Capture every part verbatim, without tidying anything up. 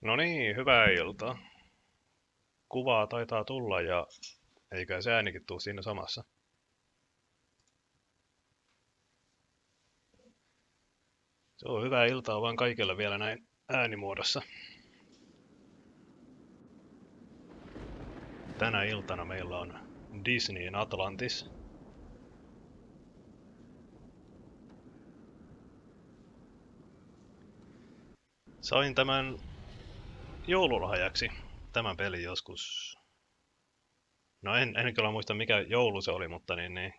No niin, hyvää iltaa. Kuvaa taitaa tulla ja eikä se äänikin tuu siinä samassa. Se on hyvää iltaa vaan kaikille vielä näin äänimuodossa. Tänä iltana meillä on Disneyn Atlantis. Sain tämän joululahjaksi, tämän pelin joskus. No en, en kyllä muista mikä joulu se oli, mutta niin, niin.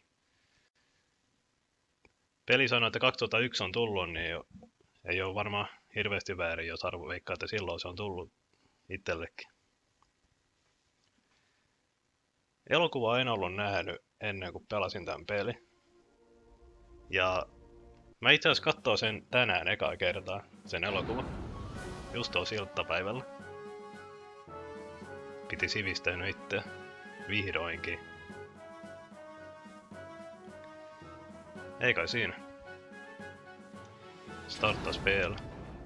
Peli sanoi, että kaksituhattayksi on tullut, niin ei ole varmaan hirveästi väärin, jos arvo veikkaa, että silloin se on tullut itsellekin. Elokuvaa en ollut nähnyt ennen kuin pelasin tämän pelin. Ja mä itse asiassa katsoo sen tänään ekaa kertaa, sen elokuva. Just tuossa iltapäivällä. Piti sivistää itse. Vihdoinkin. Ei kai siinä. Startas P L.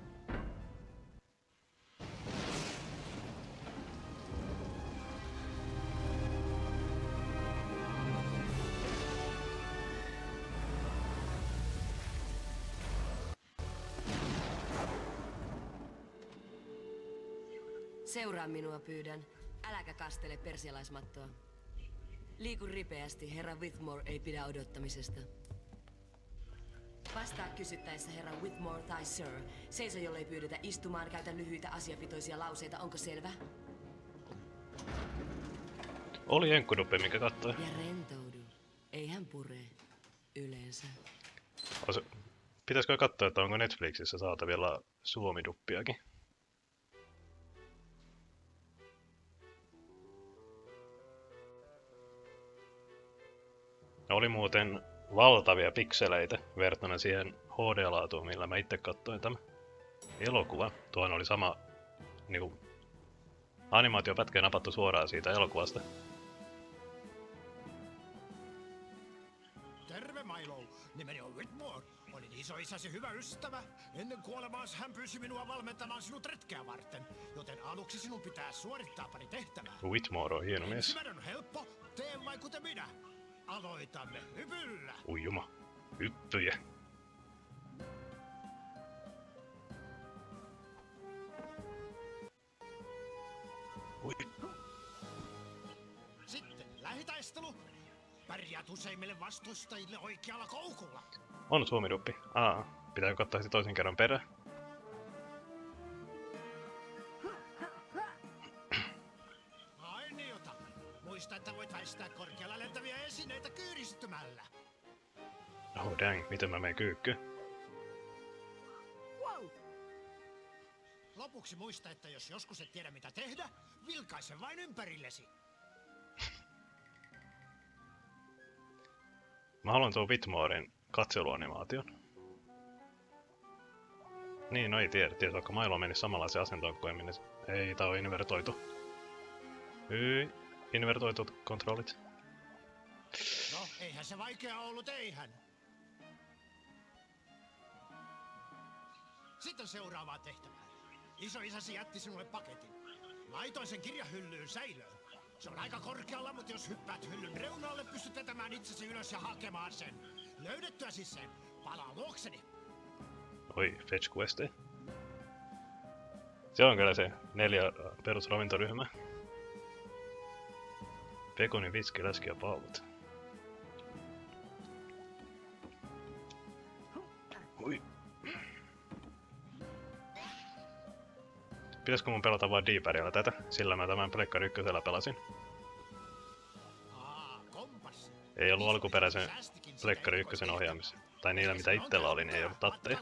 Seuraa minua pyydän. Äläkä kastele persialaismattoa. Liiku ripeästi, herra Whitmore ei pidä odottamisesta. Vastaa kysyttäessä herra Whitmore tai sir. Seiso, jollei pyydetä istumaan, käytä lyhyitä asiapitoisia lauseita, onko selvä? Oli enkkuduppi, minkä kattoi. Ja rentoudu. Ei hän pure. Yleensä. Osa... Pitäisikö katsoa, että onko Netflixissä saatavilla suomiduppiakin? Oli muuten valtavia pikseleitä verrattuna siihen H D-laatuun, millä mä itse katsoin tämän elokuvan. Tuohan oli sama niinku, animaatiopätkä napattu suoraan siitä elokuvasta. Terve Milo, nimeni on Whitmore. Olin isoisäsi hyvä ystävä. Ennen kuolemaansa hän pyysi minua valmentamaan sinut retkeä varten, joten aluksi sinun pitää suorittaa pari tehtävää. Whitmore on hieno mies. Ensimmäinen on helppo, tee vain kuten minä. Aloitamme hypyllä. Uijuma. Hyppyjä. Ui. Sitten lähitaistelu. Pärjäät useimmille vastustajille oikealla koukulla. On suomiduppi. Aa, pitääkö katsoa sitten toisen kerran perään? Ainiota. Muista, että voit väistää korkealla lentäviä esineitä kyyristymällä. Oh dang, miten mä menen kyykkyyn? Wow. Lopuksi muista, että jos joskus et tiedä mitä tehdä, vilkaise vain ympärillesi. Mä haluan tuon Whitmoren katseluanimaation. Niin, no ei tiedä. Tiedät, vaikka Milo meni samanlaiseen asentoon kuin minne. Ei, tää on invertoitu. Hyi, invertoitu kontrollit. No, eihän se vaikea ollut, eihän. Sitten seuraavaan tehtävään. Isoisäsi jätti sinulle paketin. Laitoin sen kirjahyllyyn säilöön. Se on aika korkealla, mutta jos hyppäät hyllyn reunalle, pystyt vetämään itsesi ylös ja hakemaan sen. Löydettyäsi sen, palaa luokseni. Oi, fetch queste. Se on kyllä se neljä perusravintoryhmä. Pekoni, viski, läski ja paalut. Ui. Pitäisikö mun pelata vaan D-padilla tätä? Sillä mä tämän Pleikkari ykkösellä pelasin. Aa, kompassi. Ei ollut alkuperäisen Pleikkari ykkösen ohjaamissa. Tai niillä mitä itsellä oli, niin ei ollut tatteja.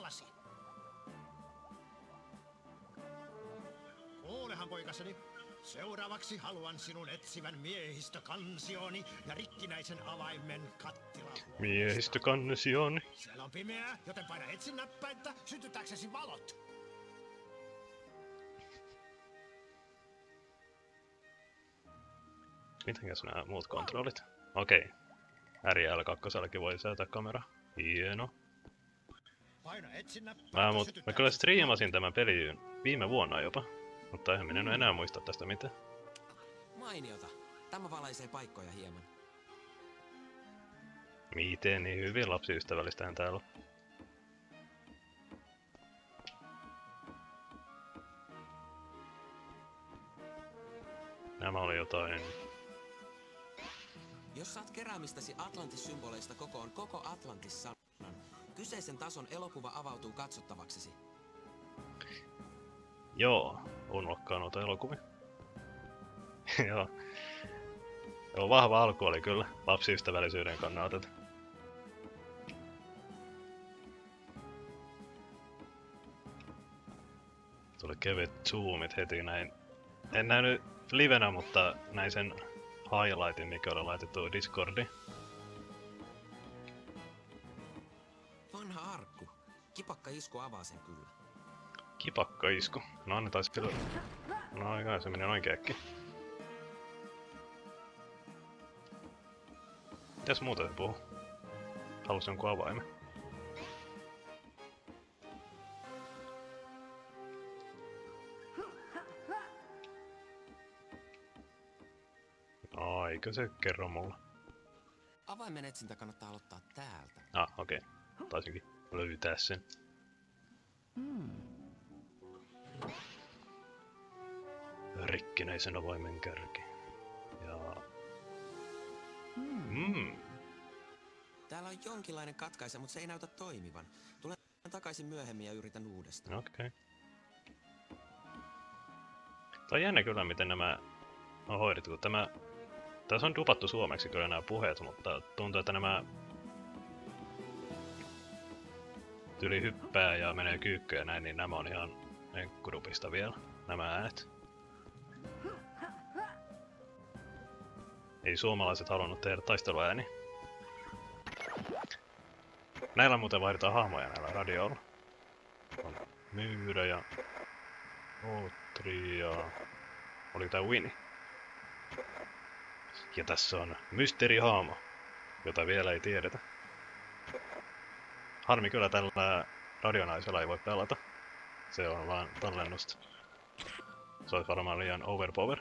Kuulehan poikaseni. Seuraavaksi haluan sinun etsivän miehistökansioni ja rikkinäisen avaimen kattila. Miehistökansioni. Siellä on pimeää, joten paina etsin näppäintä sytytääksesi valot. Mitenkäs nämä muut kontrollit? Okei. R L kaksi voi säätää kamera. Hieno. Paina etsin näppäintä Mä, mut, mä kyllä sytytääksesi striimasin tämän pelin viime vuonna jopa. Mutta eihän minä enää muista tästä mitään. Mainiota. Tämä valaisee paikkoja hieman. Miten niin hyvin lapsiystävällistähän täällä on. Nämä oli jotain... Jos saat keräämistäsi Atlantis-symboleista kokoon koko Atlantis-sanan, kyseisen tason elokuva avautuu katsottavaksesi. Joo, unlokkaa noita elokuvia. Joo. Joo, vahva alku oli kyllä lapsiystävällisyyden kannalta. Tuli kevyt zoomit heti näin. En nähnyt livenä, mutta näin sen highlightin, mikä oli laitettu Discordiin. Vanha arkku. Kipakka isku avaa sen kyllä. Kipakka isku. No annetaan kyllä. No aikaa se meni oikeakin. Mitäs muuta se puhuu? Halusi jonkun avaimen. No eikö se kerro mulle? Avaimen etsintä kannattaa aloittaa täältä. Ah, okei. Okay. Taisinkin löytää sen. Rikkinäisen avaimen kärki. Ja... Mm. Täällä on jonkinlainen katkaise, mutta se ei näytä toimivan. Tulen takaisin myöhemmin ja yritän uudestaan. Okei. Okay. Tämä on jännä kyllä, miten nämä on hoidettu, kun tämä... Tässä on dupattu suomeksi kyllä nämä puheet, mutta tuntuu, että nämä... Tyli hyppää ja menee kyykkyä ja näin, niin nämä on ihan enkkudupista vielä, nämä äänet. Ei suomalaiset halunnut tehdä taisteluääni. Näillä muuten vaihdetaan hahmoja näillä radioilla. On Myyrä ja Otri ja... Oli tää Winnie. Ja tässä on mysteerihahmo, jota vielä ei tiedetä. Harmi kyllä tällä radionaisella ei voi pelata. Se on vaan tallennusta. Se olisi varmaan liian overpower.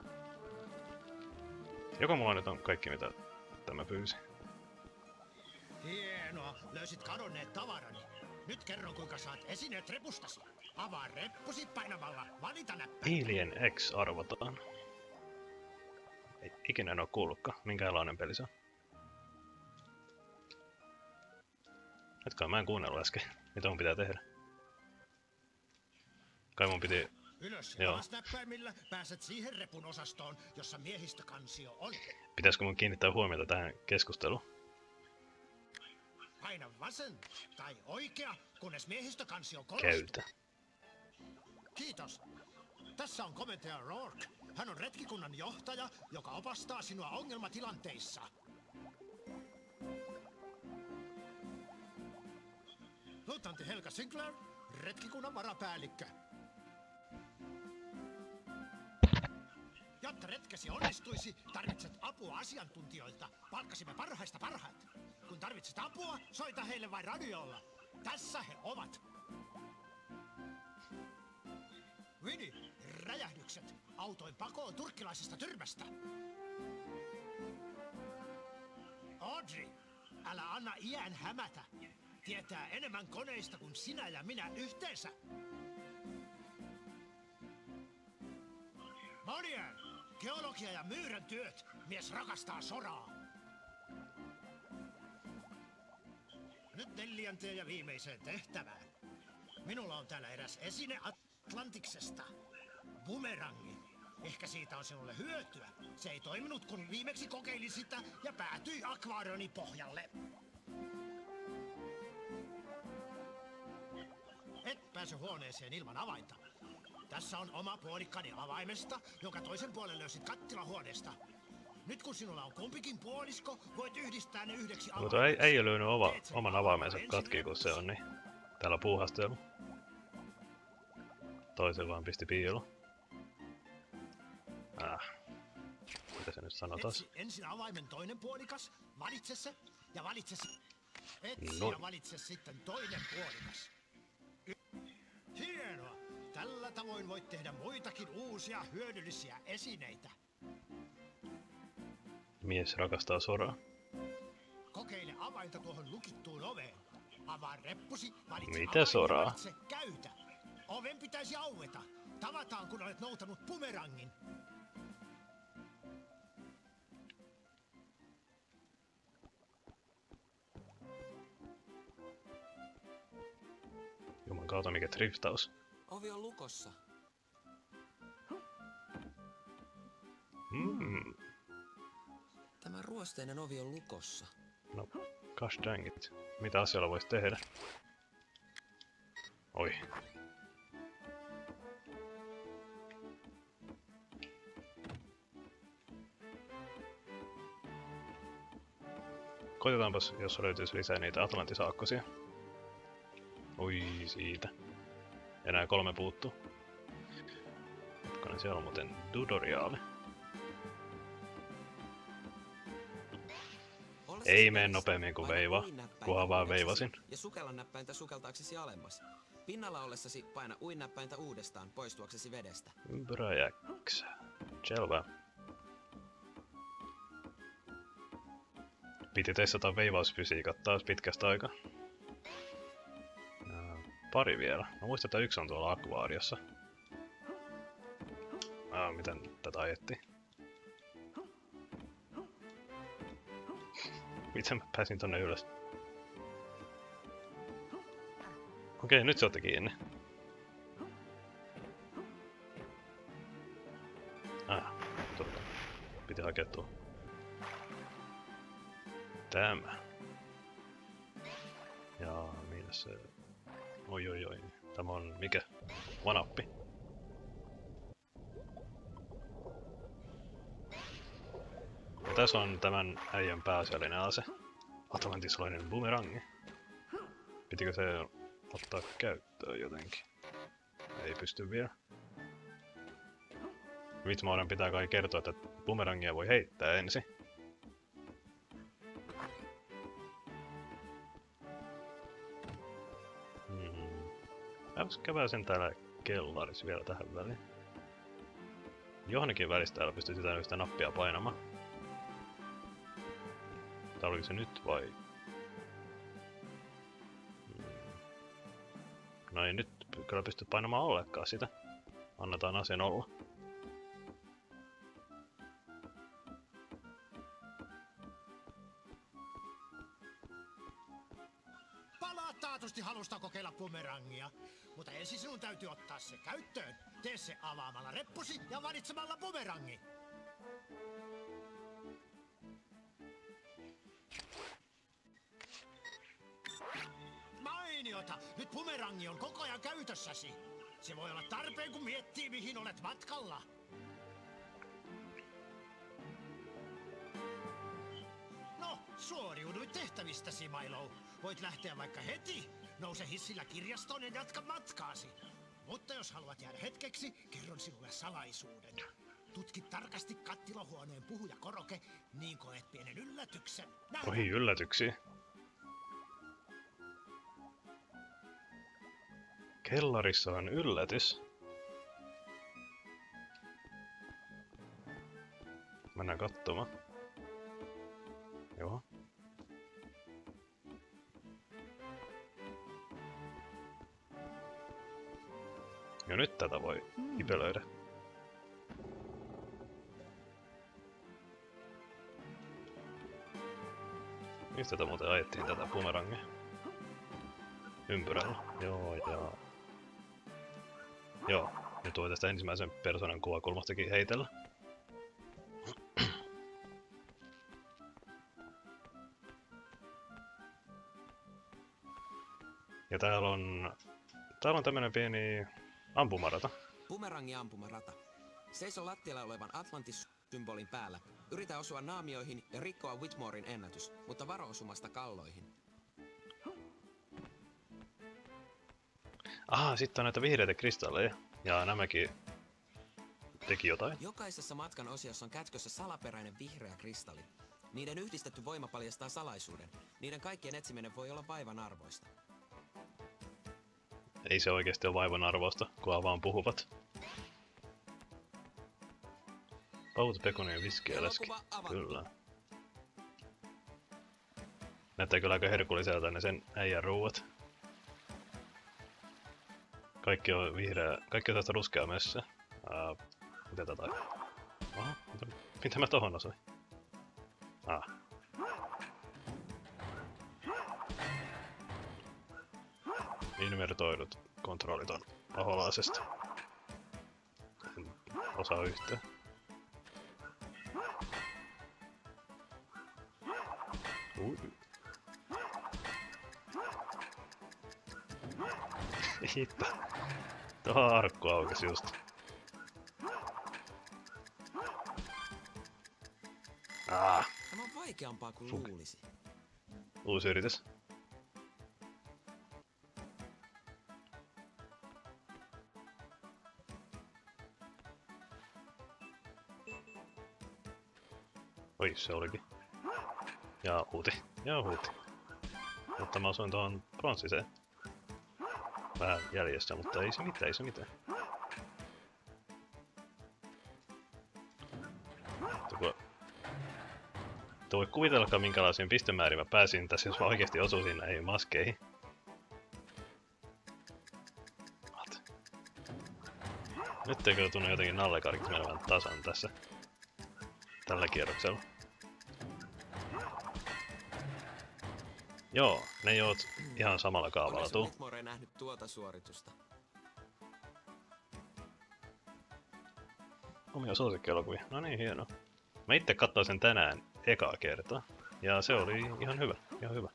Joko mulla nyt on kaikki mitä tämä pyysi? Hienoa, löysit kadonneet tavarani. Nyt kerron kuinka saat esineet repustasi. Avaa reppusi painamalla valita näppä. Alien X arvotaan. Ei ikinä en oo kuullutkaan, minkälainen peli se on. Hetkaan mä en kuunnellut äsken, mitä mun pitää tehdä. Kai mun piti... Ylös ja Joo. alas näppäimillä pääset siihen repun osastoon, jossa miehistökansio on. Pitäisikö mun kiinnittää huomiota tähän keskusteluun? Paina vasen tai oikea, kunnes miehistökansio korostuu. Käytä. Kiitos. Tässä on komentaja Rourke. Hän on retkikunnan johtaja, joka opastaa sinua ongelmatilanteissa. Luutnantti Helga Sinclair, retkikunnan varapäällikkö. Jotta retkesi onnistuisi, tarvitset apua asiantuntijoilta. Palkkasimme parhaista parhaat. Kun tarvitset apua, soita heille vain radiolla. Tässä he ovat. Winnie, räjähdykset. Autoin pakoon turkkilaisesta tyrmästä. Audrey, älä anna iän hämätä. Tietää enemmän koneista kuin sinä ja minä yhteensä. Monier, geologia ja myyrän työt. Mies rakastaa soraa. Nyt neljänteen ja viimeiseen tehtävään. Minulla on täällä eräs esine Atlantiksesta. Bumerangi. Ehkä siitä on sinulle hyötyä. Se ei toiminut, kun viimeksi kokeilin sitä ja päätyi akvaarioni pohjalle. Et pääse huoneeseen ilman avainta. Tässä on oma puolikkani avaimesta, jonka toisen puolen löysit kattilahuoneesta. Nyt kun sinulla on kumpikin puolisko, voit yhdistää ne yhdeksi avaimeksi. Mutta ei, ei ole löynyt oma, oman avaimensa katki, kun se on niin. Täällä puuhastelu. Toisen vaan pisti piiloon. Ah. Mitä se nyt sanotaan? Etsi ensin avaimen toinen puolikas, valitse se ja valitse se. Etsi Noin. ja valitse sitten toinen puolikas. Y- Hienoa! Tällä tavoin voit tehdä muitakin uusia hyödyllisiä esineitä. Mies rakastaa soraa. Kokeile avainta tuohon lukittuun oveen. Avaa reppusi, valitse Mitä avain soraa? ja valitse käytä. Oven pitäisi aueta. Tavataan, kun olet noutanut bumerangin. Juman kautta mikä driftaus. Ovi on lukossa. Mm. Tämä ruosteinen ovi on lukossa. No, gosh dang it. Mitä asialla voisi tehdä? Oi. Koitetaanpas, jos löytyisi lisää niitä Atlantisaakkosia. Oi, siitä. Enää kolme puuttuu. Hetkonen, siellä on muuten tutoriaali. Ei mene nopeammin kuin veiva, kunhan vaan veivasin. Ja sukella näppäintä sukeltaaksesi alemmas. Pinnalla ollessasi paina uin-näppäintä uudestaan poistuaksesi vedestä. Ympyrä X. Selvä. Piti testata veivausfysiikat taas pitkästä aikaa. Pari vielä. Mä muistan, että yksi on tuolla akvaariossa. Ah, miten tätä ajettiin? Miten mä pääsin tonne ylös? Okei, nyt se otti kiinni. Ah, totta. Piti hakea tuo. Tämä. Ja millä se... Oi oi oi. Tämä on mikä? Vanappi. Ja tässä on tämän äijän pääasiallinen ase. Atlantislainen bumerangi. Pitikö se ottaa käyttöön jotenkin? Ei pysty vielä. Whitmoren pitää kai kertoa, että bumerangia voi heittää ensin. Käydään sen täällä kellarissa vielä tähän väliin. Johonkin välistä täällä pystytään sitä nappia painamaan. Tai oliko se nyt vai? No ei nyt kyllä pysty painamaan ollenkaan sitä. Annetaan asian olla. Palaa taatusti halusta kokeilla bumerangia. Mutta ensin sinun täytyy ottaa se käyttöön. Tee se avaamalla reppusi ja valitsemalla bumerangi. Mainiota! Nyt bumerangi on koko ajan käytössäsi. Se voi olla tarpeen, kun miettii, mihin olet matkalla. No, suoriuduit tehtävistäsi, Milo. Voit lähteä vaikka heti. Nouse hissillä kirjastoon ja jatka matkaasi. Mutta jos haluat jäädä hetkeksi, kerron sinulle salaisuuden. Tutki tarkasti kattilohuoneen puhujakoroke, niin koet pienen yllätyksen. Nähdään. Ohi, yllätyksiä. Kellarissa on yllätys. Mennään katsomaan. Joo. Ja nyt tätä voi hipelöidä. Mistä tätä muuten ajettiin tätä bumerangia? Ympyrällä. Joo, ja... Joo, nyt voi tästä ensimmäisen persoonan kuvakulmastakin heitellä. Ja täällä on... Täällä on tämmönen pieni ampumarata. Bumerangi ampumarata. Seiso lattialla olevan Atlantis-symbolin päällä. Yritä osua naamioihin ja rikkoa Whitmoren ennätys, mutta varo osumasta kalloihin. Aha, sitten on näitä vihreitä kristalleja. Ja nämäkin teki jotain. Jokaisessa matkan osiossa on kätkössä salaperäinen vihreä kristalli. Niiden yhdistetty voima paljastaa salaisuuden. Niiden kaikkien etsiminen voi olla vaivan arvoista. ei se oikeesti ole vaivan arvosta, kun vaan puhuvat. Pauta, pekoni ja viski ja läski. Kyllä. Näyttää kyllä aika herkulliselta ne sen äijän ruuat. Kaikki on vihreä, kaikki on tästä ruskea mössö. Uh, mitä tätä? Aha, mitä, mitä mä tohon osuin? Ah. Invertoidut kontrollit on paholaisesta. En osaa yhtään. Ui. Hitto. Tuohon arkku aukesi just. Ah. Tämä on vaikeampaa kuin Fuk. luulisi. Uusi yritys. Oi, se olikin. Ja huuti. Ja huuti. Mutta mä osuin tuohon pronssiseen. Vähän jäljessä, mutta ei se mitään, ei se mitään. Tuo... Tuo voi kuvitellakaan minkälaisiin pistemäärin mä pääsin tässä, jos mä oikeesti osuisin näihin maskeihin. What? Nyt eikö tunne jotenkin nallekarkit menevän tasan tässä. Tällä kierroksella. Joo, ne ei oot ihan samalla kaavalla tuu. Whitmore ei nähnyt tuota suoritusta. Omia suosikkielokuvia. No niin, hienoa. Mä itse katsoin sen tänään ekaa kertaa. Ja se oli ihan hyvä, ihan hyvä.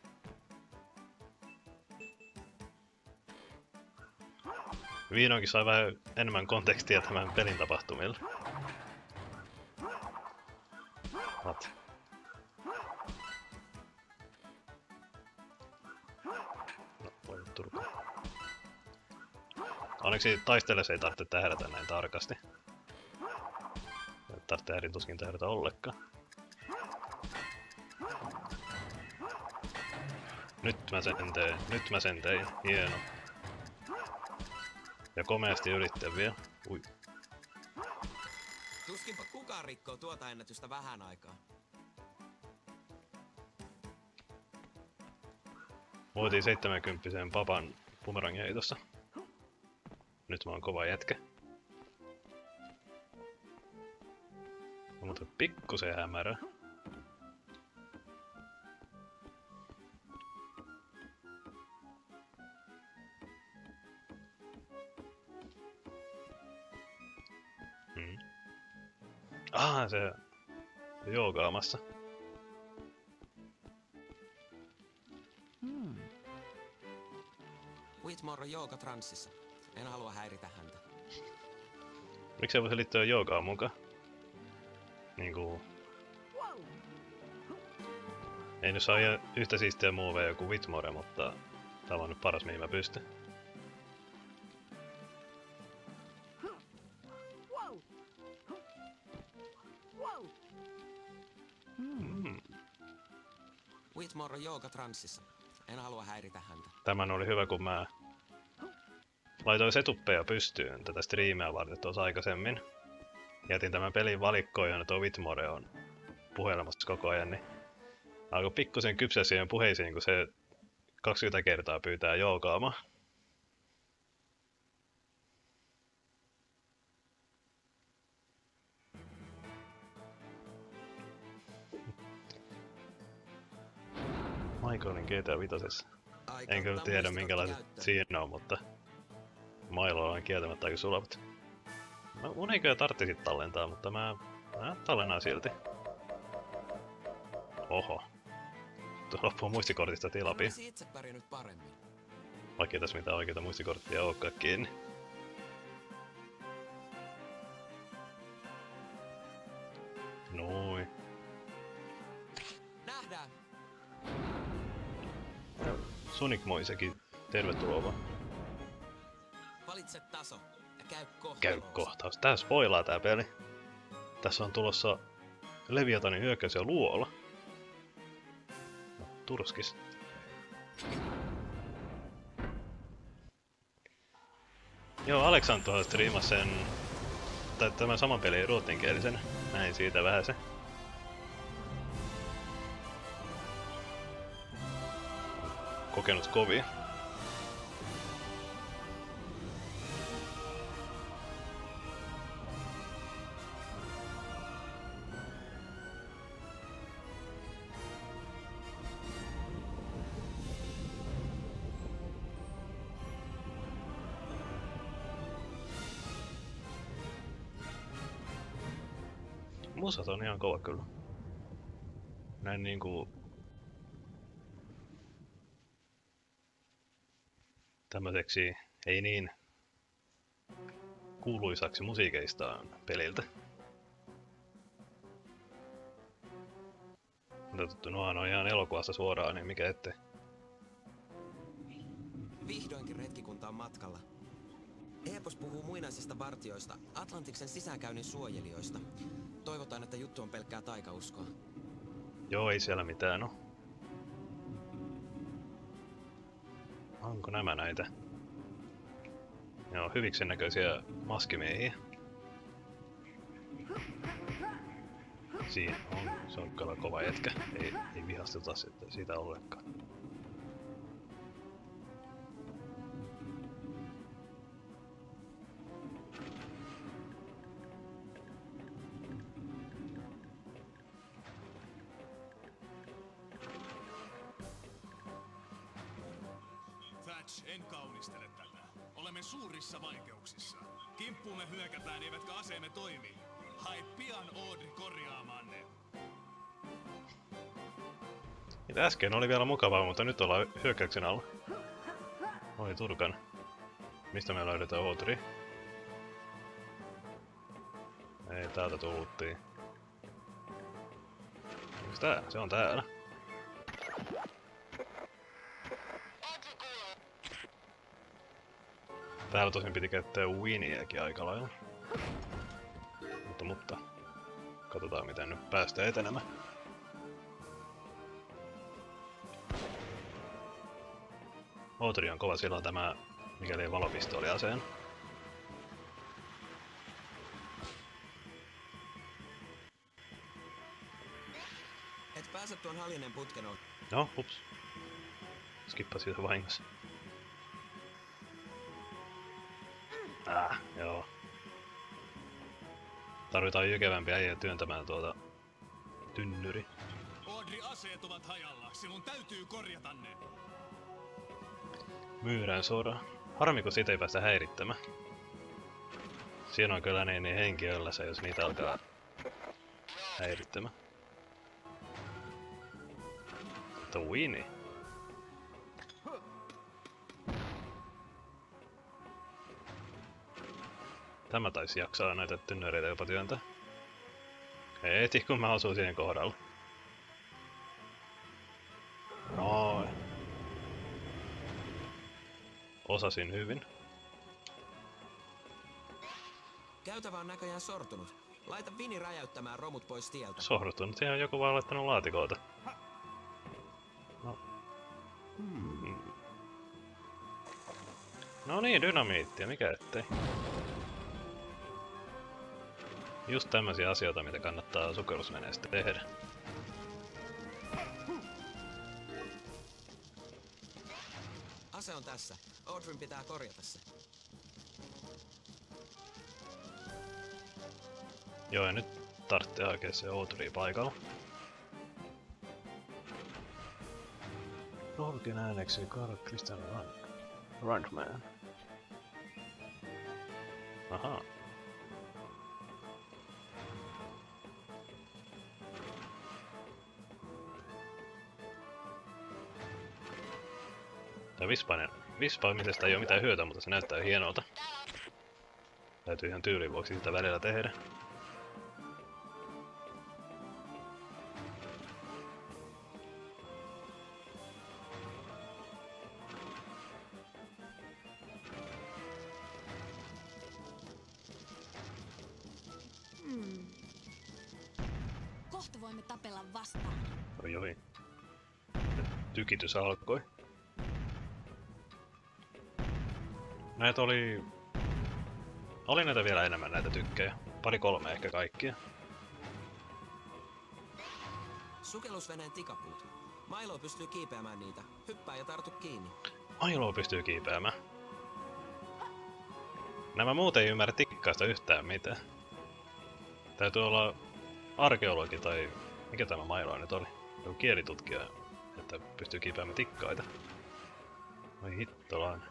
Vihdoinkin sai vähän enemmän kontekstia tämän pelin tapahtumille. What? No, voi turpaa. Onneksi taistellessa ei tarvitse tähdätä näin tarkasti. Ei tarvitse härin tuskin tähdätä ollenkaan. Nyt mä sen tein, nyt mä sen tein, hieno. Ja komeasti yrittää vielä. Ui. Tuskinpa kukaan rikkoo tuota ennätystä vähän aikaa. Voitiin seitsemänkymppisen papan bumerangheitossa. Nyt mä oon kova jätkä. On mutta pikkusen hämärä. Hmm. Ah, se joogaamassa. Whitmore on joogatranssissa. En halua häiritä häntä. Miksei voisi liittyä joogaan mukaan? Niinku... Ei nyt saa yhtä siistiä muoveja kuin Whitmore, mutta tää on nyt paras mihin mä pystyn. Mm. Whitmore on joogatranssissa. En halua häiritä häntä. Tämän oli hyvä, kun mä laitoin setuppeja pystyyn tätä striimiä varten tuossa aikaisemmin. Jätin tämän pelin valikkoon, ja tuo Whitmore on puhelemassa koko ajan, niin alkoi pikkusen kypsää siihen puheisiin, kun se kaksikymmentä kertaa pyytää joogaamaan. Michaelin G T A viisi. En kyllä tiedä minkälaiset siinä on, mutta mailoilla on kieltämättä aika sulavat. Mä, mun ei kyllä tarttisit tallentaa, mutta mä, mä tallennan silti. Oho. Tuossa loppuu muistikortista tilapia. Olisi itse pärjännyt paremmin. Vaikka ei tässä mitään oikeita muistikorttia olekaan kiinni. Noin. Nähdään! Sonic Moisekin, tervetuloa vaan. Valitse taso ja käy kohta. Käy kohtaus. Tää spoilaa tää peli. Tässä on tulossa Leviathanin hyökkäys ja luola. No, turskis. Joo, Aleksan tuolla striimasi sen, tai tämän saman pelin ruotsinkielisen. Näin siitä vähän se. Kokenut kovia. Musat on ihan kova kyllä. Näin niinku... tämmöiseksi ei niin kuuluisaksi musiikeistaan peliltä. Mutta tuttu, nohan on ihan elokuvassa suoraan, niin mikä ettei. Vihdoinkin retkikunta on matkalla. Epos puhuu muinaisista vartioista, Atlantiksen sisäänkäynnin suojelijoista. Toivotaan, että juttu on pelkkää taikauskoa. Joo, ei siellä mitään oo. Onko nämä näitä? Joo, hyviksen näköisiä maskimiehiä. Siinä on, se on kyllä kova jätkä. Ei, ei vihastuta sitä, siitä ollenkaan. En kaunistele tätä. Olemme suurissa vaikeuksissa. Kimppuumme hyökätään, eivätkä aseemme toimi. Hae pian Audrey korjaamaan ne. Äsken oli vielä mukavaa, mutta nyt ollaan hyökkäyksen alla. Oi turkan. Mistä me löydetään Audrey? Ei, täältä tultiin. Onks tää? Se on täällä. Täällä tosin piti käyttää Winnieäkin aika lailla. Mutta, mutta... katsotaan miten nyt päästään etenemään. Audrey on kova, sillä on tämä, mikäli valopistooli aseen. Et pääse tuon haljenen putken ohi. No, ups. Skippasin sitä vahingossa. Ah, joo. Tarvitaan jykevämpiä äijä työntämään tuota tynnyri. Audrey, aseet ovat hajalla. Sinun täytyy korjata ne. Myyrän sora. Harmi kun siitä ei päästä häirittämään. Siinä on kyllä niin, niin henkiöllässä, jos niitä alkaa häirittämään. Mutta Winnie. Tämä taisi jaksaa näitä tynnyreitä jopa työntää. Heti kun mä osuin siihen kohdalla. Noin. Osasin hyvin. Käytävä on näköjään sortunut. Laita Vini räjäyttämään romut pois tieltä. Sortunut, siihen on joku vaan laittanut laatikoita. No. Hmm. No niin, dynamiittia, mikä ettei. Just tämmösiä asioita, mitä kannattaa sukellusveneestä tehdä. Ase on tässä. Audreyn pitää korjata se. Joo, ja nyt tarvitsee hakea se Audrey paikalla. Norkin ääneksi Carl Christian Rundman. Ahaa. Tää vispainen, vispaamisesta ei oo mitään hyötyä, mutta se näyttää hienolta. Täytyy ihan tyylin vuoksi sitä välillä tehdä. Hmm. Kohta voimme tapella vastaan. Oi oi. Tykitys alkoi. Näitä oli Oli näitä vielä enemmän näitä tykkejä. Pari kolme ehkä kaikkia. Sukellusveneen tikapuut. Milo pystyy kiipeämään niitä. Hyppää ja tartu kiinni. Milo pystyy kiipeämään. Nämä muut ei ymmärrä tikkaista yhtään mitään. Täytyy olla arkeologi tai mikä tämä Milo nyt oli? Joku kielitutkija, että pystyy kiipeämään tikkaita. Oi hittolainen.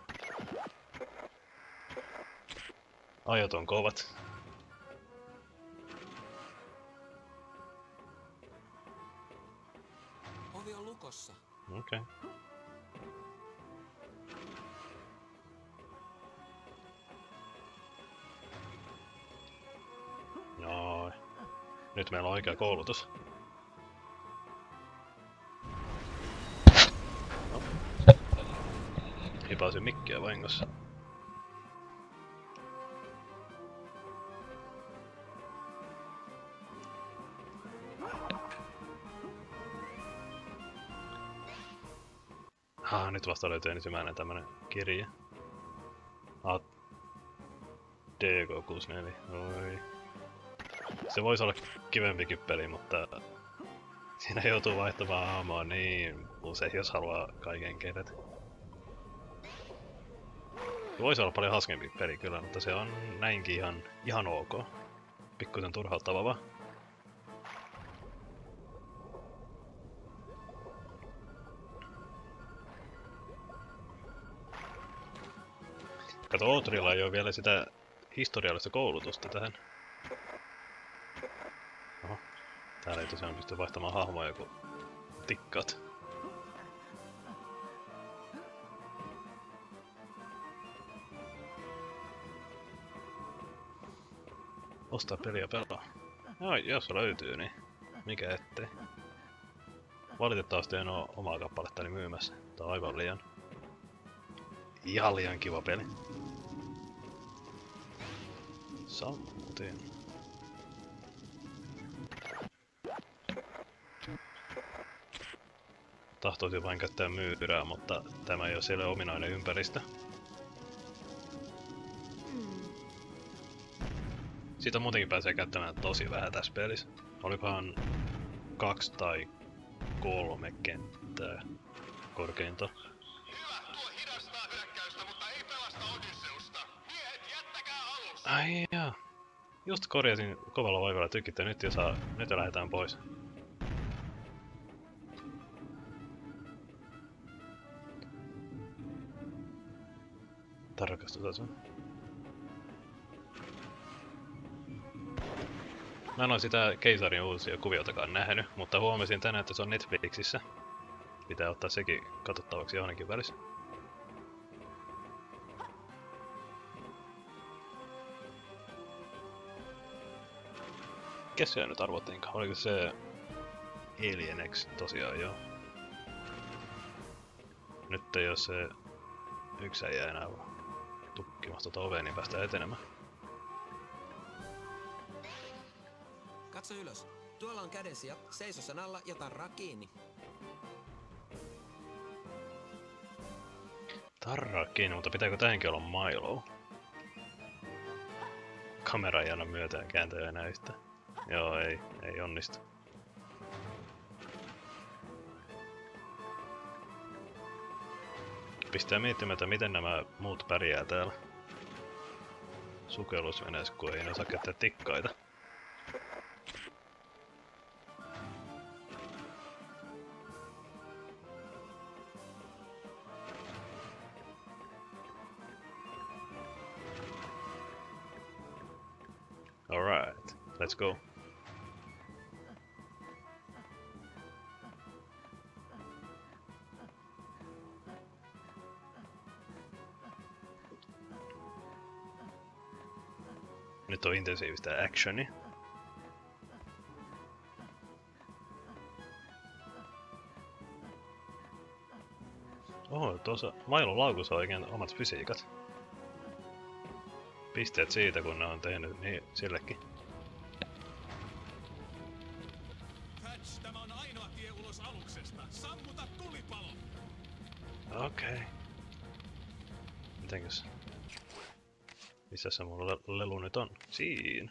Ajot on kovat. Ovi on lukossa. Okei. Okay. Noin. Nyt meillä on oikea koulutus. No. Hipasin mikkiä vahingossa. Ah, nyt vasta löytyy ensimmäinen tämmönen kirje. Ah, D K kuusikymmentäneljä. Oi. Se voisi olla kivempikin peli, mutta siinä joutuu vaihtamaan hahmoa niin usein, jos haluaa kaiken kerätä. Se voisi olla paljon hauskempi peli kyllä, mutta se on näinkin ihan, ihan ok. Pikkuisen turhauttava vaan. Kato, Outrilla ei oo vielä sitä historiallista koulutusta tähän. Oho. Täällä ei tosiaan pysty vaihtamaan hahmoja joku tikkaat. Ostaa peliä ja pelaa. No, jos se löytyy, niin mikä ettei. Valitettavasti en oo omaa kappalettani myymässä. Tää on aivan liian... Ihan liian kiva peli. Sammutin. Tahtoisin vain käyttää myyrää, mutta tämä ei ole siellä ominainen ympäristö. Siitä muutenkin pääsee käyttämään tosi vähän tässä pelissä. Olikohan kaksi tai kolme kenttää korkeinta. Ai jaa. Just korjasin kovalla vaivalla tykit ja nyt jo saa, nyt jo lähdetään pois. Tarkastusasun. Mä en oo sitä Keisarin uusia kuviotakaan nähnyt, mutta huomasin tänään, että se on Netflixissä. Pitää ottaa sekin katsottavaksi johonkin välissä. Mikäs se nyt arvottiinka? Oliko se Alien X tosiaan joo? Nyt ei oo se yksi äijä enää tukkimassa tota ovea, niin päästään etenemään. Katso ylös. Tuolla on kädensija. Seiso sen alla ja tarraa kiinni. Tarraa kiinni, mutta pitääkö tähänkin olla Milo? Kamera ei anna myötään kääntöjä enää yhtään. Joo, ei, ei onnistu. Pistää miettimään, että miten nämä muut pärjää täällä sukellusveneessä, kun ei ne osaa käyttää tikkaita. Alright, let's go. Nyt on intensiivistä actioni. Oho, tuossa Milon laukussa on oikein omat fysiikat. Pisteet siitä, kun ne on tehnyt niin sillekin. Patch, tämä on ainoa tie ulos aluksesta. Sammuta tulipalo! Okei. Okay. Mitenkäs? Missä se mun le- lelu nyt on? Siinä.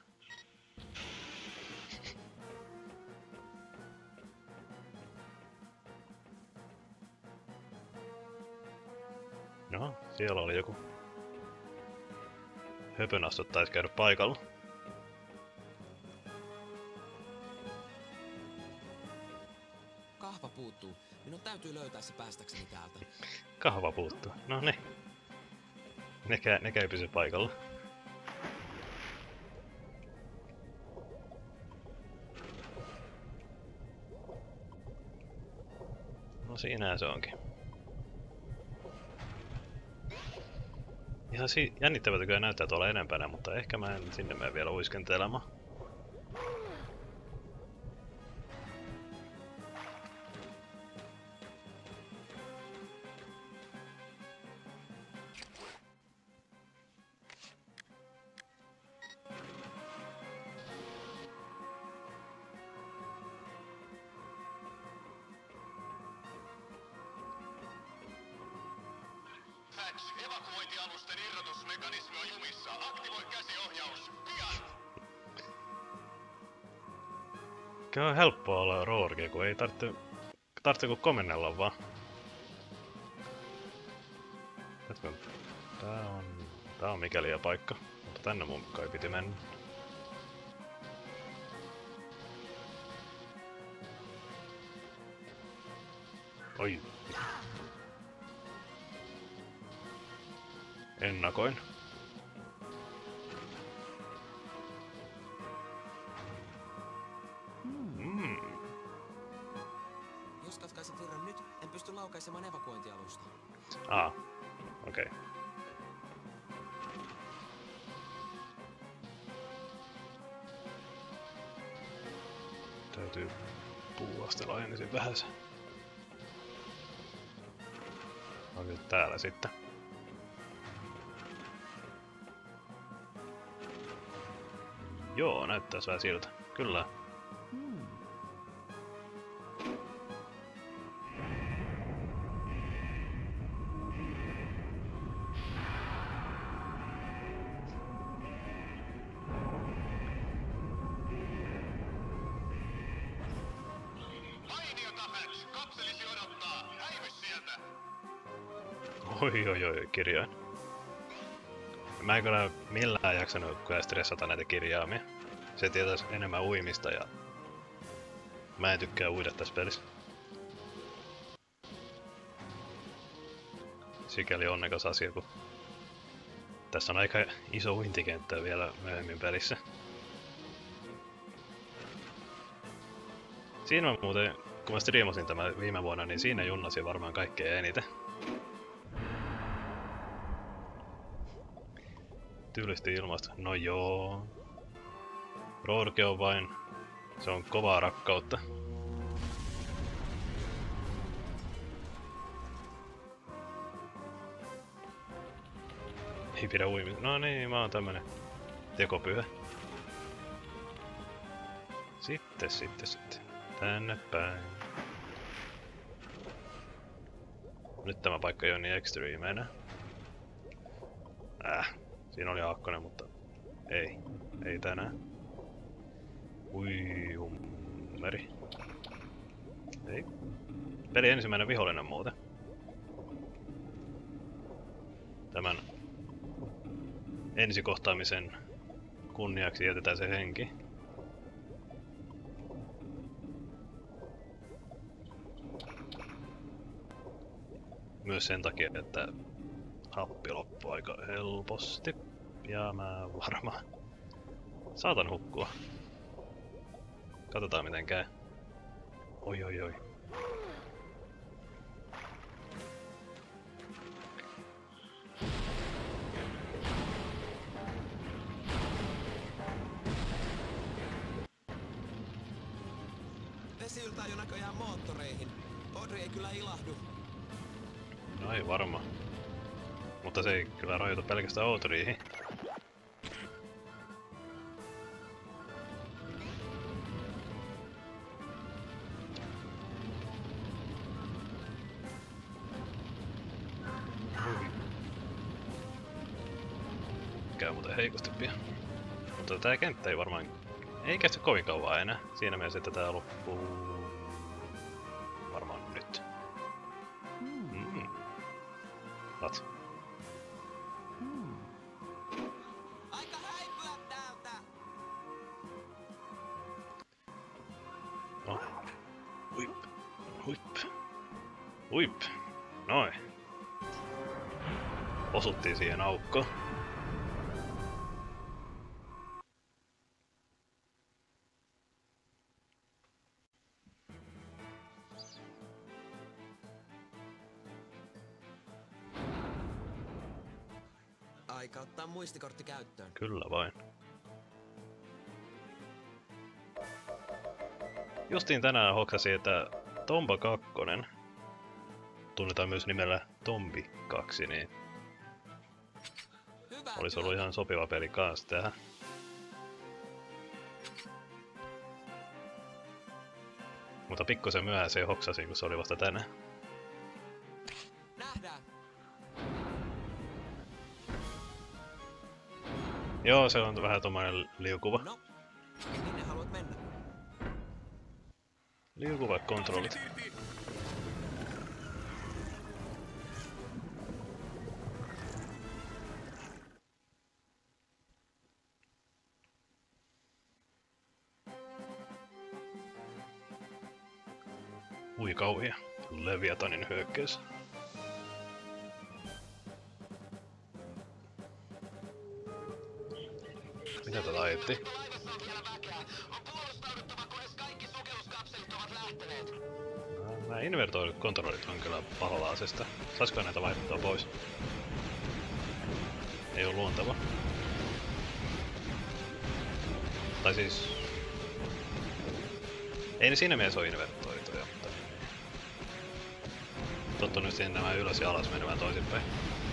No, siellä oli joku höpönastot taisi käydä paikalla. Kahva puuttuu. Minun täytyy löytää se päästäkseni täältä. Kahva puuttuu. No ne. Ne, kä- ne käy pysy paikalla. No siinä se onkin. Ihan si- jännittävältä kyllä näyttää tuolla enempänä, mutta ehkä mä en sinne mene vielä uiskentelemaan. Hatch, evakuointialusten irrotusmekanismi on jumissa. Aktivoi käsiohjaus. Pian! Kyllä on helppoa olla roorkia, kun ei tarvitse, tarvitse kuin komennella vaan. Hetkön. Tää on... Tää on mikäliä paikka, mutta tänne mun kai piti mennä. Oi. Ennakoin. Mm. Jos katkaiset virran nyt, en pysty laukaisemaan evakuointialusta. Ah, okei. Okay. Täytyy puuastella ensin vähän se. On nyt täällä sitten. Joo, näyttäis vähän siltä. Kyllä. Mainiota, Hatch! Kapselisi odottaa! Häivy sieltä! Oi oi oi, kirjain. Mä en kyllä millään jaksanut kyllä stressata näitä kirjaamia. Se tietäis enemmän uimista ja... Mä en tykkää uida tässä pelissä. Sikäli onnekas asia, kun... Tässä on aika iso uintikenttä vielä myöhemmin pelissä. Siinä mä muuten, kun mä striimasin tämän viime vuonna, niin siinä junnasin varmaan kaikkein eniten. Tylysti ilmasta. No joo. Roorke on vain... Se on kovaa rakkautta. Ei pidä uimista. No niin, mä oon tämmönen tekopyhä. Sitten, sitten, sitten. Tänne päin. Nyt tämä paikka ei oo niin extreme enää. Äh, siinä oli aakkonen, mutta ei. Ei tänään. Ui, hummeri. Ei. Peli ensimmäinen vihollinen muuten. Tämän ensikohtaamisen kunniaksi jätetään se henki. Myös sen takia, että happi loppuu aika helposti. Ja mä varmaan saatan hukkua. Katsotaan miten käy. Oi oi oi. Vesi yltää jo näköjään moottoreihin. Audrey ei kyllä ilahdu. No ei varma. Mutta se ei kyllä rajoita pelkästään Audreyhin. käy muuten heikosti pian. Mutta tää kenttä ei varmaan... Ei kestä kovin kauan enää. Siinä mielessä, että tää loppuu... Varmaan nyt. Mm. Lat. Aika häipyä täältä! No. Huip. Huip. Huip. Noin. Osuttiin siihen aukkoon. Aika ottaa muistikortti käyttöön. Kyllä vain. Justiin tänään hoksasin, että Tomba kaksi, tunnetaan myös nimellä Tombi kaksi, niin Hyvä olisi työtä. ollut ihan sopiva peli kanssa tähän. Mutta pikkusen myöhäisen hoksasin, kun se oli vasta tänään. Nähdään. Joo, se on vähän tommoinen liukuva. No, minne haluat mennä? Liukuvat kontrollit. Ui kauhia. Leviatanin hyökkäys. Mitä tätä ajettiin? Nämä invertoidut kontrollit on kyllä paholaasesta. Saisiko näitä vaihdettua pois? Ei oo luontava. Tai siis... Ei ne siinä mielessä oo invertoituja, mutta... Tottunut siihen nämä ylös ja alas menemään toisinpäin.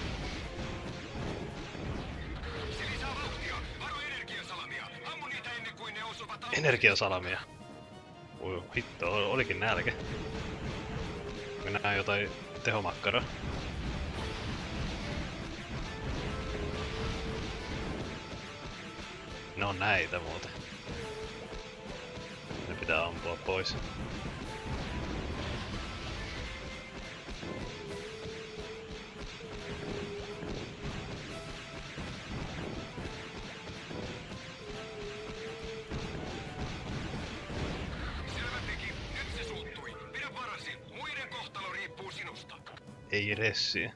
Energiasalamia. Ui, hitto, olikin nälkä. Mennään jotain tehomakkaraa. Ne on näitä muuten. Ne pitää ampua pois. Ei ressiä.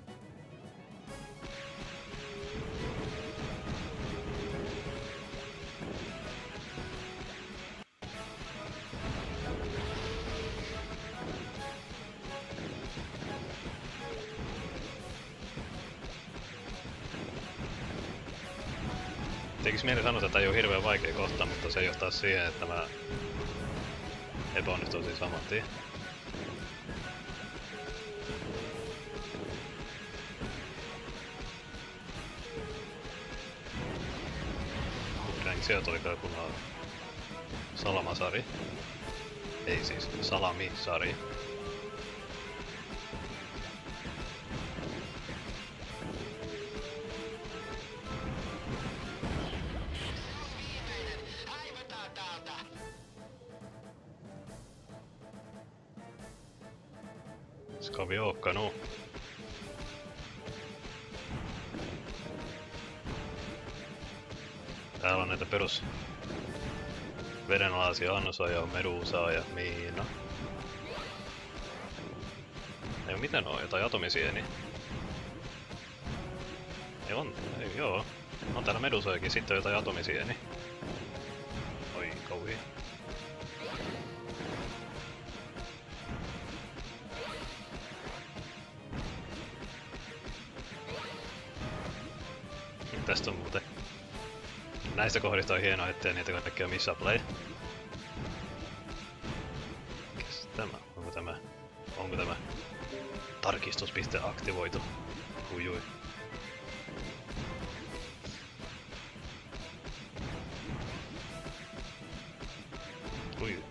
Tekis mieli sanoa, että tää ei oo hirveen vaikea kohta, mutta se johtaa siihen, että mä epäonnistuisin saman tien. Sieltä oli kyllä kunnon salamasari. Ei siis, salamisari. Ska vi åka nu? Täällä on näitä perus vedenalaisia annosoja, medusaa ja miina. Ei oo mitään oo, jotain atomisieni. Ei on, ei, joo. On täällä medusojakin, sitten on jotain atomisieni. Oi kauhia. Tästä on muuten. Näistä kohdista on hienoa, ettei niitä kaikkia missaplay. Mikäs tämä? Onko tämä? Onko tämä tarkistuspiste aktivoitu? Ujui. Ui.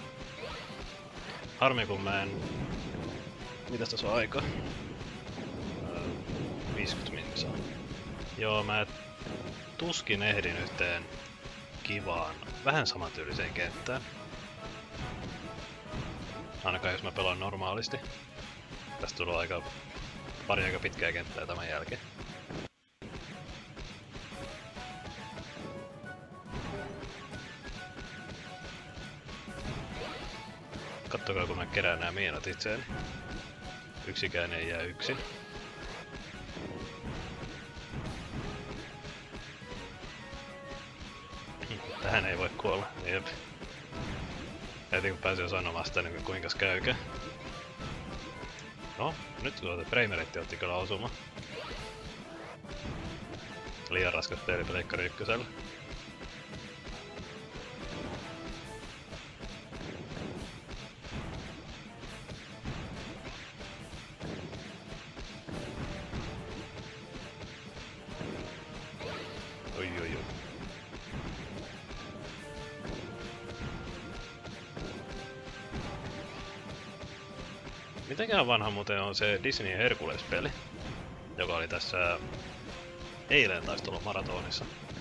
Harmi kun mä en... Mitäs tässä on aikaa? viisikymmentä minsaa. Joo, mä tuskin ehdin yhteen kivaan, vähän samantyyliseen kenttään. Ainakaan jos mä pelaan normaalisti. Tästä tulee aika pari aika pitkää kenttää tämän jälkeen. Kattokaa kun mä kerään nää miinat itseeni. Yksikään ei jää yksin. Tähän ei voi kuolla. Jep. Heti kun pääsee sanomaan sitä, niin kuinkas käykö. No, nyt tuota Frameritti otti kyllä osuma. Liian raskas peli Pleikkari ykkösellä. Oi oi oi. Mitenkään vanha muuten on se Disney Hercules-peli, joka oli tässä eilen taisi tulla maratonissa.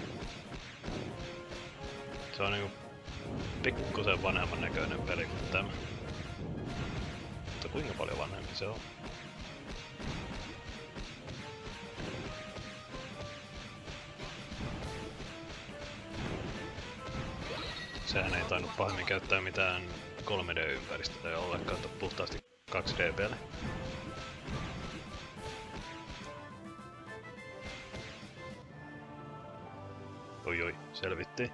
Se on niinku pikkusen vanhemman näköinen peli kuin tämä. Mutta kuinka paljon vanhempi se on? Sehän ei tainnut pahemmin käyttää mitään kolme D-ympäristöä ollenkaan, että puhtaasti kaksi D-peli. Oi oi, selvittiin.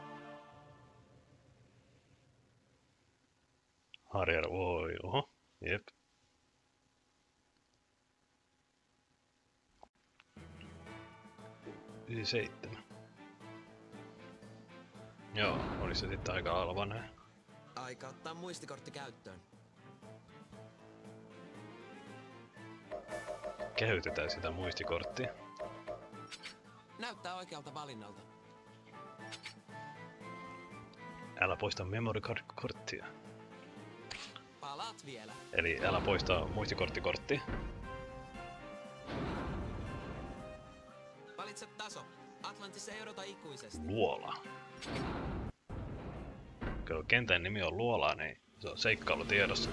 Harjar, oi, oho, jep. yhdeksänkymmentäseitsemän. Joo, oli se sitten aika alvaneen. Aika ottaa muistikortti käyttöön. Käytetään sitä muistikorttia. Näyttää oikealta valinnalta. Älä poista memory card-korttia. Palaat vielä. Eli älä poista muistikorttikorttia. Valitse taso. Atlantis ei odota ikuisesti. Luola. Kun kentän nimi on Luola, niin se on seikkailu tiedossa.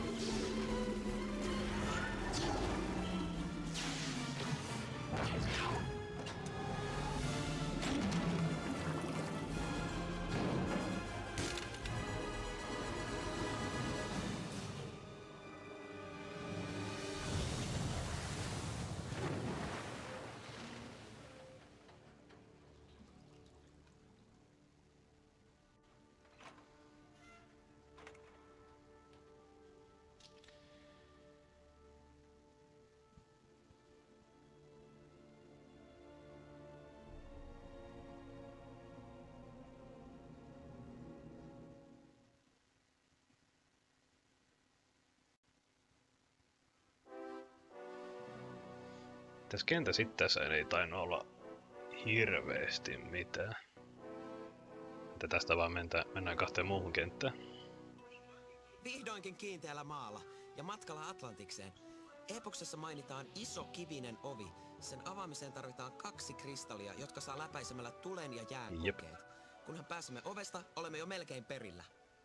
Tässä kentässä itseessä ei tainnut olla hirveesti mitään. Että tästä vaan mentä, mennään kahteen muuhun kenttään. Vihdoinkin kiinteällä maalla ja matkalla Atlantikseen. Epoksessa mainitaan iso kivinen ovi. Sen avaamiseen tarvitaan kaksi kristallia, jotka saa läpäisemällä tulen ja jään Jep. kokeet. Kunhan pääsemme ovesta, olemme jo melkein perillä.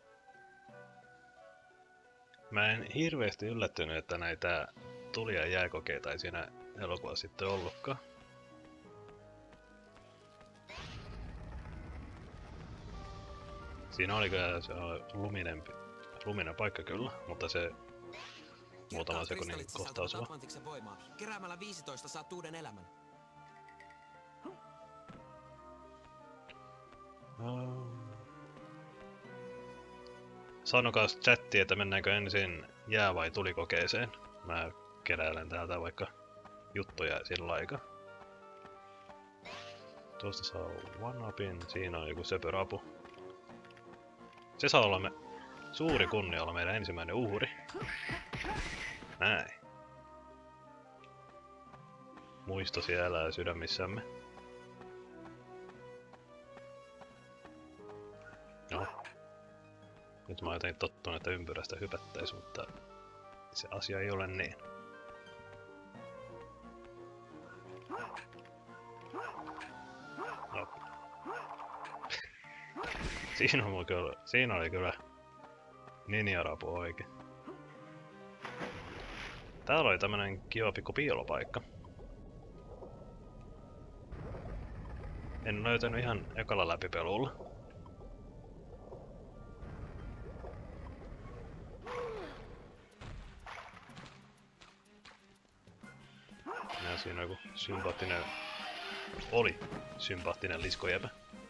Mä en hirveästi yllättynyt, että näitä tuli- ja jääkokeita ei siinä elokuvassa sitten ollutkaan. Siinä oli kyllä se luminen, luminen paikka kyllä, mutta se muutama sekunnin kohtaus vaan. Atlantiksen voimaa. Keräämällä viisitoista saat uuden elämän. Sanokaa chatti, että mennäänkö ensin jää- vai tulikokeeseen. Mä keräilen täältä vaikka juttuja sillä aikaa. Tuosta saa one-upin, siinä on joku söpörapu. Se saa olla me suuri kunnia olla meidän ensimmäinen uhri. Näin. Muistosi elää sydämissämme. No. Nyt mä oon jotenkin tottunut, että ympyrästä hypättäis, mutta se asia ei ole niin. Siinä, on kyllä, siinä oli kyllä ninjarapu oikein. Täällä oli tämmönen kiva pikku piilopaikka. En löytänyt ihan ekalla läpipelulla. Ja siinä on joku sympaattinen... Oli sympaattinen liskojäpä.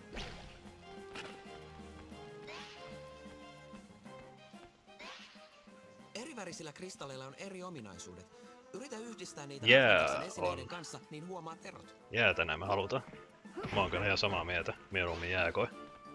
Erivärisillä kristalleilla on eri ominaisuudet. Yritä yhdistää niitä Jää Atlantiksen esineiden on. kanssa, niin huomaat erot. Jäätä näin me halutaan. Mä oon kyllä ihan samaa mieltä. Mieluummin jääkoi.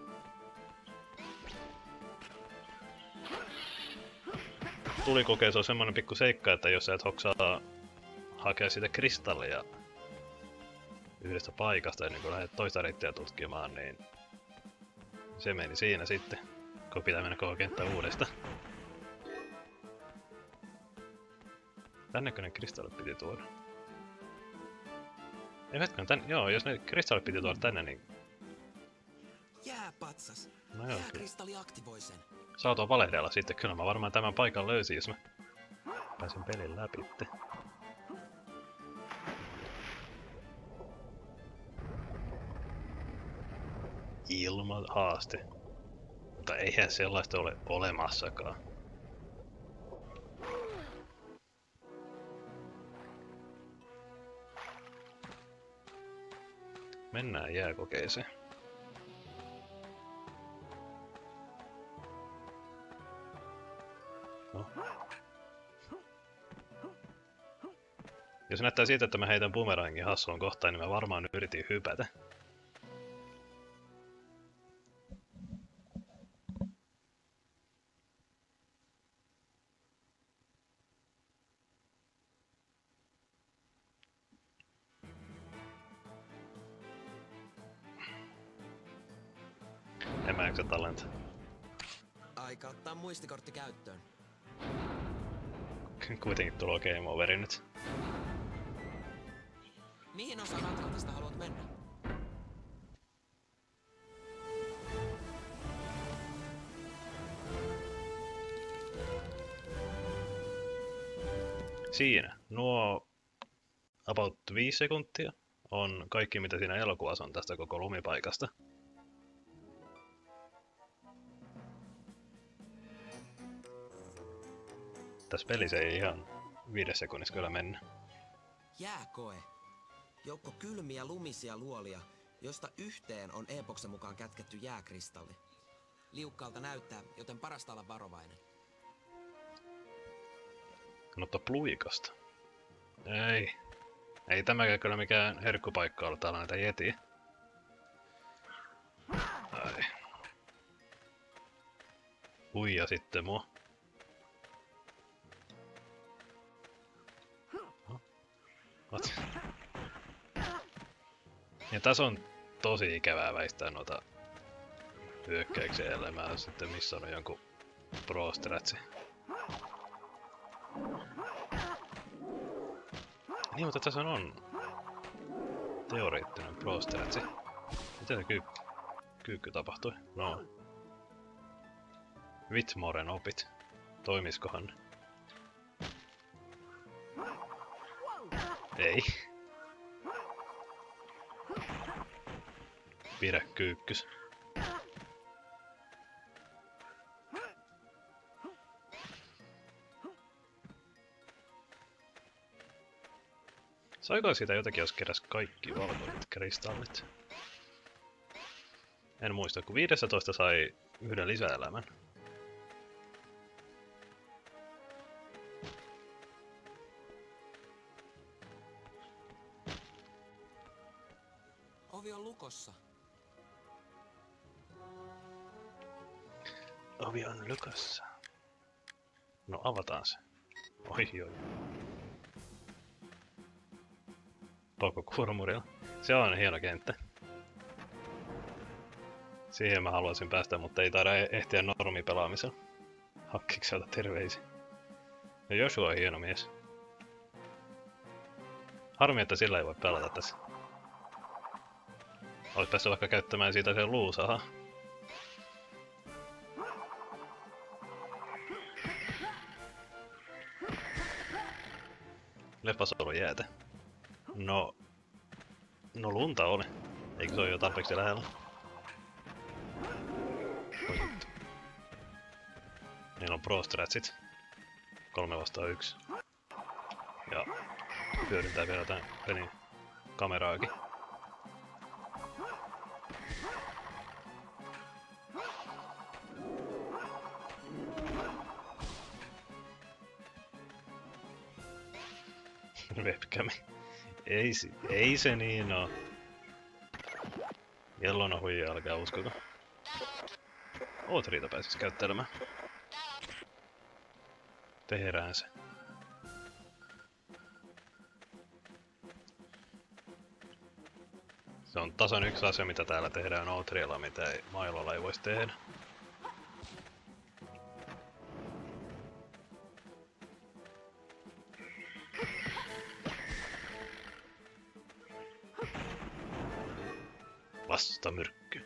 Tulikokeessa on semmonen pikku seikka, että jos sä et hoksaa hakea sitä kristallia yhdestä paikasta ennen kuin lähdet toista reittiä tutkimaan, niin se meni siinä sitten, kun pitää mennä koko kenttä uudestaan. Tännekö ne kristallit piti tuoda? Ei hetkinen, tän, joo, jos ne kristallit piti tuoda tänne, niin... Jääpatsas. No joo, kyllä. Jääkristalli aktivoi sen. Saatua valehdella sitten, kyllä mä varmaan tämän paikan löysin, jos mä pääsin pelin läpitte. Ilman haaste. Mutta eihän sellaista ole olemassakaan. Mennään jääkokeeseen. No. Jos näyttää siitä, että mä heitän bumerangin hassuun kohtaan, niin mä varmaan yritin hypätä. En mä jaksa tallentaa. Aika ottaa muistikortti käyttöön. Kuitenkin tulee game overi nyt. Mihin osaan Atlantista haluat mennä? Siinä. Nuo about viisi sekuntia on kaikki mitä siinä elokuvassa on tästä koko lumipaikasta. Tässä pelissä ei ihan viides sekunnissa kyllä mennä. Jääkoe. Joukko kylmiä lumisia luolia, joista yhteen on Epoksen mukaan kätketty jääkristalli. Liukkaalta näyttää, joten parasta olla varovainen. Kannattaa pluikasta. Ei. Ei tämäkään kyllä mikään herkkupaikka ole, täällä on näitä jetiä. Ai. Huija sitten mua. Ot. Ja tässä on tosi ikävää väistää noita hyökkäyksiä, ellei mä sitten missannut jonkun pro-stratsi. Niin, mutta tässä on teoreettinen pro-stratsi. Miten se kyykky, kyykky tapahtui? No. Whitmoren opit. Toimiskohan ne? Ei. Pidä kyykkys. Saiko siitä jotakin, jos keräs kaikki valkoiset kristallit? En muista, kun viisitoista sai yhden lisäelämän. Ovi on lukossa. Ovi on lukossa. No avataan se. Oi oi. Poko Kurmurilla. Se on hieno kenttä. Siihen mä haluaisin päästä, mutta ei taida ehtiä normipelaamisella. Hakkikselta terveisiä. Ja Joshua on hieno mies. Harmi, että sillä ei voi pelata tässä. Ois päässyt vaikka käyttämään siitä sen luusahaa. leffassa ollut jäätä. No... No lunta oli. Eikö se ole jo tarpeeksi lähellä? Niillä on Pro Stratsit. Kolme vastaan yksi. Ja hyödyntää vielä jotain pelin kameraakin. Webcami. Ei, ei se niin oo. Jellona huijaa, älkää uskoko. Outriita pääsis käyttelemään. Tehdään se. Se on tasan yksi asia, mitä täällä tehdään Outrialla, mitä ei Mailolla ei voisi tehdä. Vastamyrkky.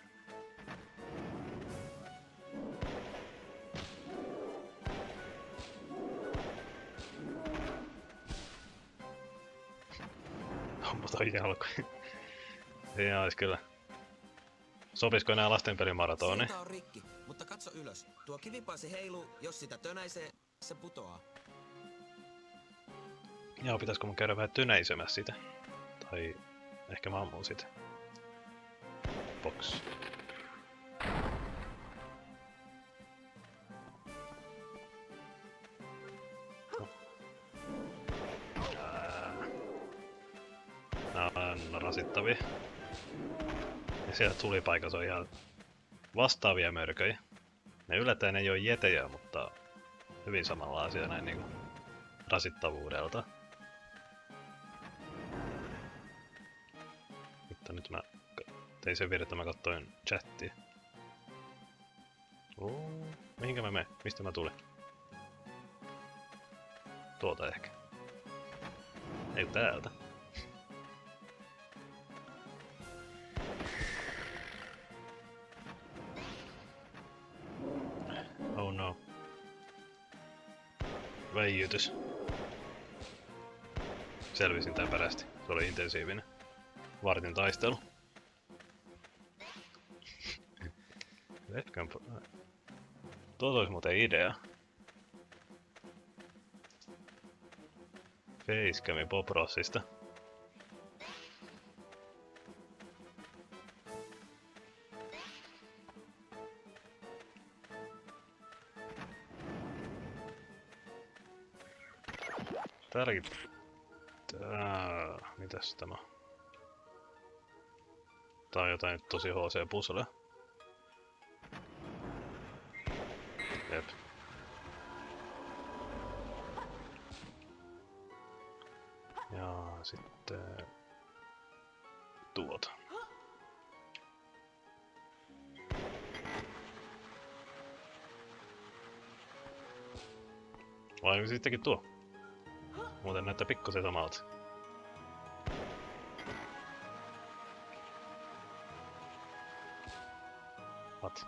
Ammutaan jalkoja. Siinä ois kyllä. Sopisiko enää lastenpelimaratoni? Silta on rikki, mutta katso ylös. Tuo kivipaasi heiluu, jos sitä tönäisee, se putoaa. Joo, pitäisikö mun käydä vähän tönäisemässä sitä? Tai ehkä mä ammun sitä. Box. No. Nää on rasittavia. Ja siellä tulipaikassa on ihan vastaavia mörköjä. Ne yllättäen ei oo jetejä, mutta hyvin samanlaisia näin niinku rasittavuudelta. Mutta nyt mä tein sen virta, mä katsoin chattia. Oo, mihinkä mä menen? Mistä mä tulin? Tuolta ehkä. Ei täältä. Oh no. Väijytys. Selvisin täpärästi. Se oli intensiivinen. Vartin taistelu. Webcam... Tuo olisi muuten idea. Facecami Bob Rossista. Täälläkin... Tää... Mitäs tämä? Tää on jotain tosi H C-puzzle. Jep. Ja sitten... Tuota. Vai onko sittenkin tuo? Muuten näyttää pikkusen samalta. What?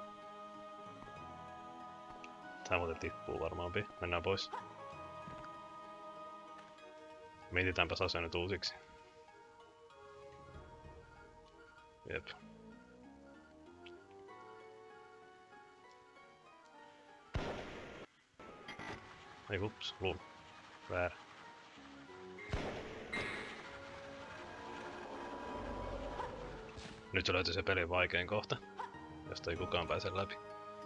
Tää muuten tippuu varmaanpi. Mennään pois. Mietitäänpäs asia nyt uusiksi. Jep. Ei ups, luul. Väärä. Nyt se löytyi se pelin vaikein kohta, josta ei kukaan pääse läpi.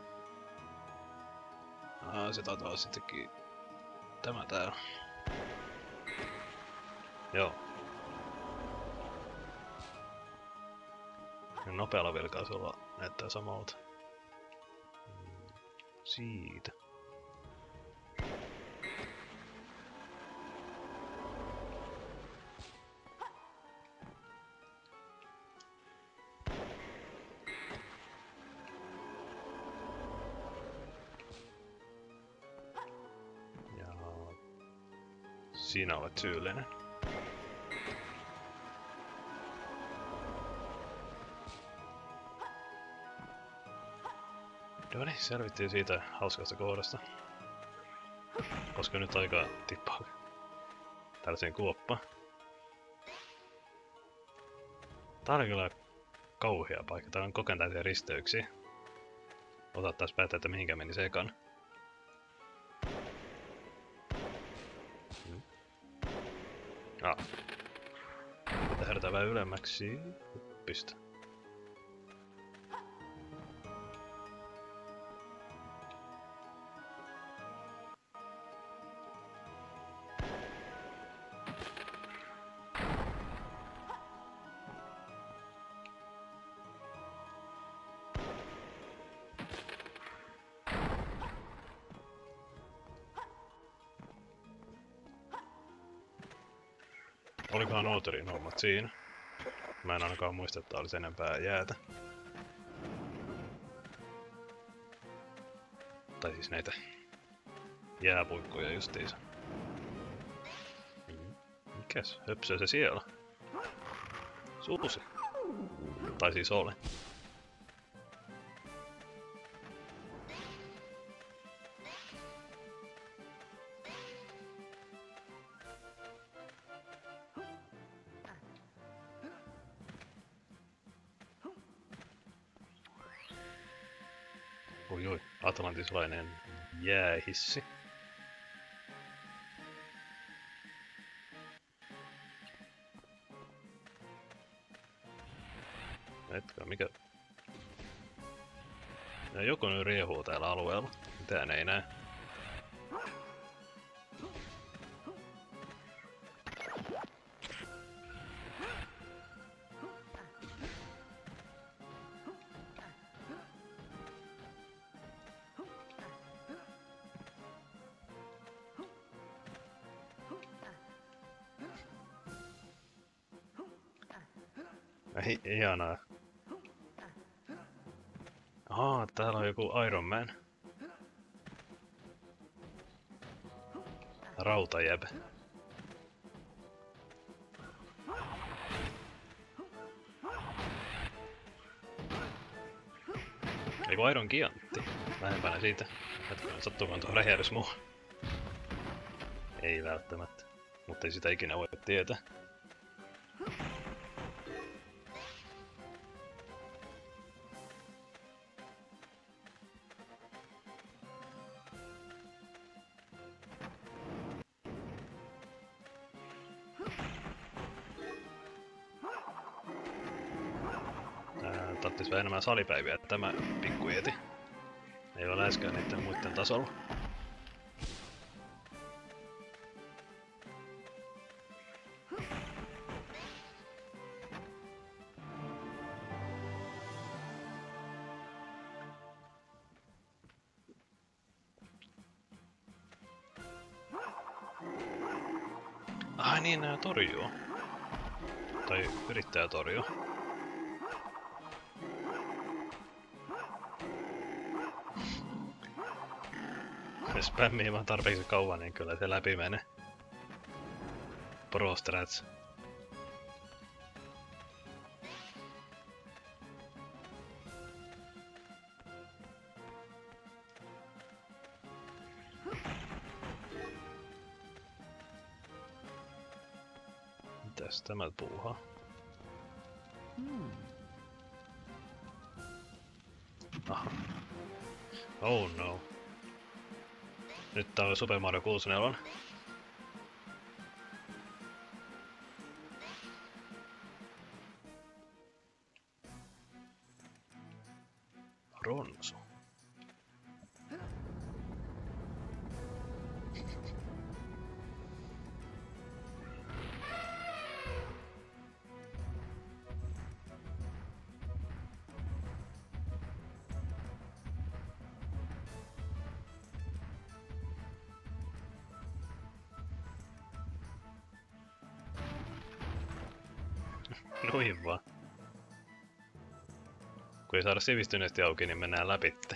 Aa, se taitaa olla sittenkin tämä täällä. Joo. Ja nopealla vilkaisulla näyttää samalta. Siitä. Siinä olet syyllinen. No niin, selvittiin siitä hauskasta kohdasta. Koska nyt aika tippaa. tällaisen kuoppa. Tää oli kyllä kauhea paikka. Täällä on kokentäisiä risteyksiä. Otattais päättää, että mihinkä meni sekan. Hmm. Ah. Tehdään vähän ylemmäksi. Pistä. Olikohan Outerin hommat siinä? Mä en ainakaan muista, että olisi enempää jäätä. Tai siis näitä jääpuikkoja justiinsa. Mikäs? Höpsö se siellä? Suusi. Tai siis oli. Oi oi, atlantislainen jäähissi. Hetkö, mikä? Ja joku nyt riehuu täällä alueella. Mitään ei näe. Hi ihanaa. Ahaa, täällä on joku Iron Man. Rautajäbä. Eiku Iron Giantti. Lähempänä siitä. Hetkinen, sattuukohan tuo räjähdys muu? Ei välttämättä. Mutta ei sitä ikinä voi tietää. Tarttis vähän enemmän salipäiviä tämä pikkujeti. Ei ole läheskään niiden muiden tasolla. Ai niin, nää torjuu. Tai yrittää torjua. Jos spämmii vaan tarpeeksi kauan, niin kyllä se läpi menee. Pro strats. Mitäs tämä puuhaa? Aha. Oh no. Nyt tää on Super Mario kuusikymmentäneljä. Ronsu. Noin vaan. Kun ei saada sivistyneesti auki, niin mennään läpitte.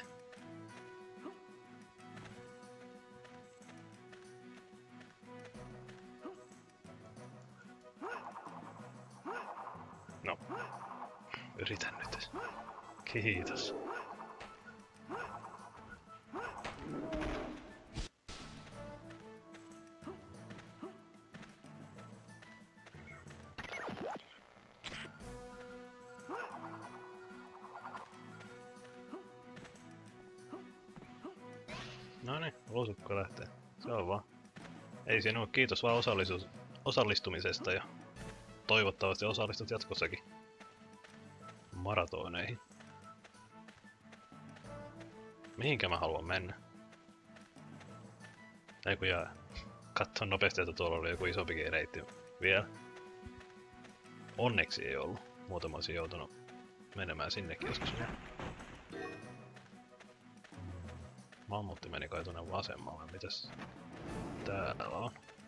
No. Yritän nyt. Kiitos. Noniin, luusukko lähtee. Se on vaan. Ei siinä oo, kiitos vaan osallisuus, osallistumisesta ja toivottavasti osallistut jatkossakin maratoneihin. Mihinkä mä haluan mennä? Ei kun jää. Katson nopeasti, että tuolla oli joku isompikin reitti vielä. Onneksi ei ollut. Muuten mä olisin joutunut menemään sinnekin joskus. Mammutti meni kai tuonne vasemmalle. Mitäs täällä on?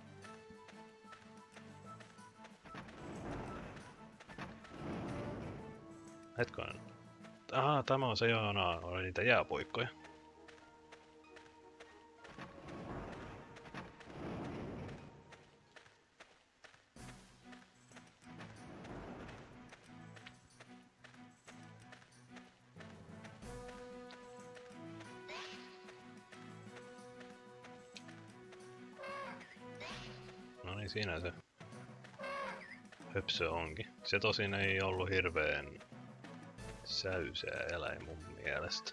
Hetkonen. Aha, tämä on se, jona oli niitä jääpuikkoja. No niin, siinä se höpsö onkin. Se tosin ei ollut hirveen säysää eläin mun mielestä.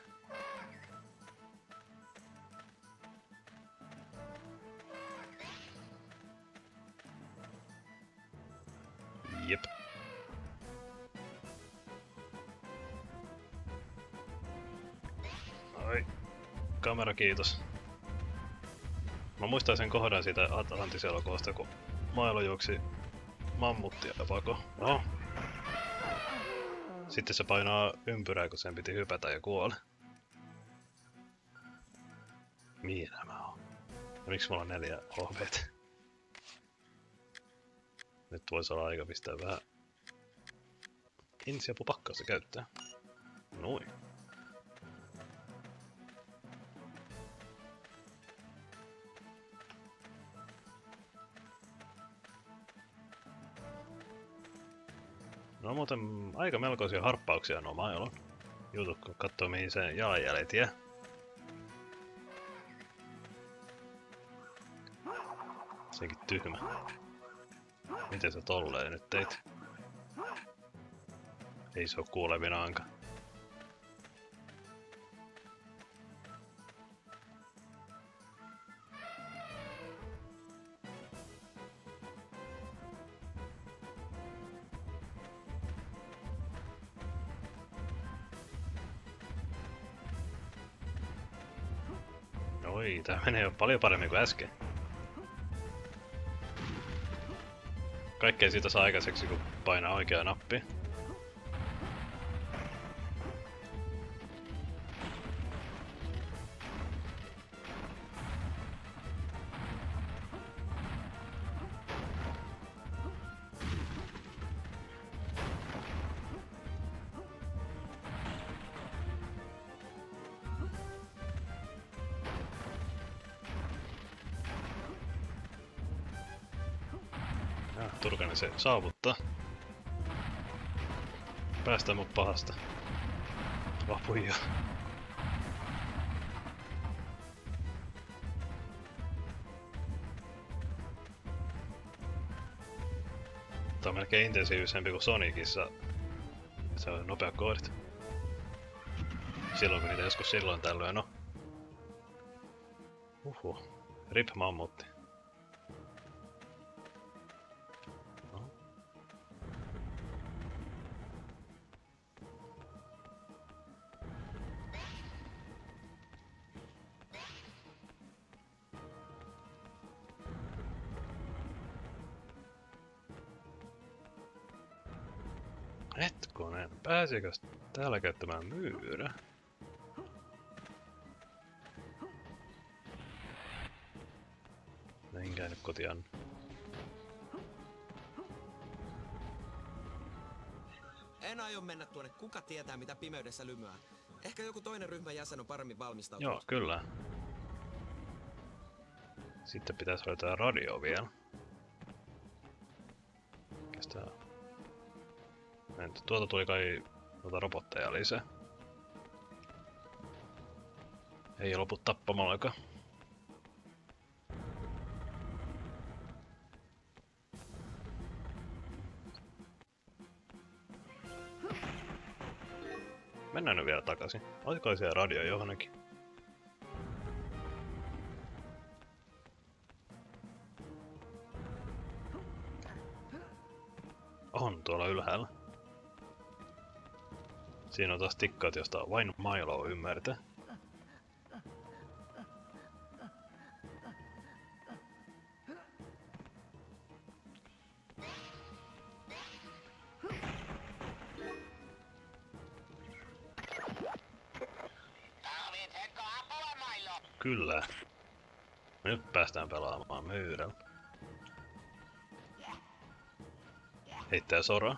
Jep. Ai. Kamera, kiitos. Mä muistan sen kohdan siitä Atlantis-elokuvasta, kun Milo juoksi mammuttia pako. No. Sitten se painaa ympyrää, kun sen piti hypätä ja kuole. Minä mä oon. Ja miksi mulla on neljä H P:tä? Nyt voisi olla aika pistää vähän insiapupakkausta käyttää. Noin. No muuten aika melkoisia harppauksia nuo Milon jutut, kun katsoo mihin se jalanjäljet jää. Sekin tyhmä. Miten sä tolleen nyt teit? Ei se oo kuulevinaankaan. Oi, tää menee jo paljon paremmin kuin äsken. Kaikkea siitä saa aikaiseksi, kun painaa oikeaa nappia. Turkanen se saavuttaa. Päästään mut pahasta. Vapuja. Tää on melkein intensiivisempi kuin Sonicissa. Se on nopea koodit. Silloin kun niitä joskus silloin tällöin on. Uhuh. Rip mammutti. Hetkonen, pääsikös täällä käyttämään myyrä? Menkää nyt kotian. En aio mennä tuonne, kuka tietää mitä pimeydessä lymyää. Ehkä joku toinen ryhmän jäsen on paremmin valmistautunut. Joo, kyllä. Sitten pitäisi löytää radio vielä. Kestää. Entä tuolta tuli kai noita robotteja lisää. Ei lopu tappamallakaan. Mennään nyt vielä takaisin. Olisiko siellä radio johonkin? On tuolla ylhäällä. Siinä on taas tikkaat, josta vain Milo ymmärtää. Kyllä. Nyt päästään pelaamaan myyrällä. Heittää soraa.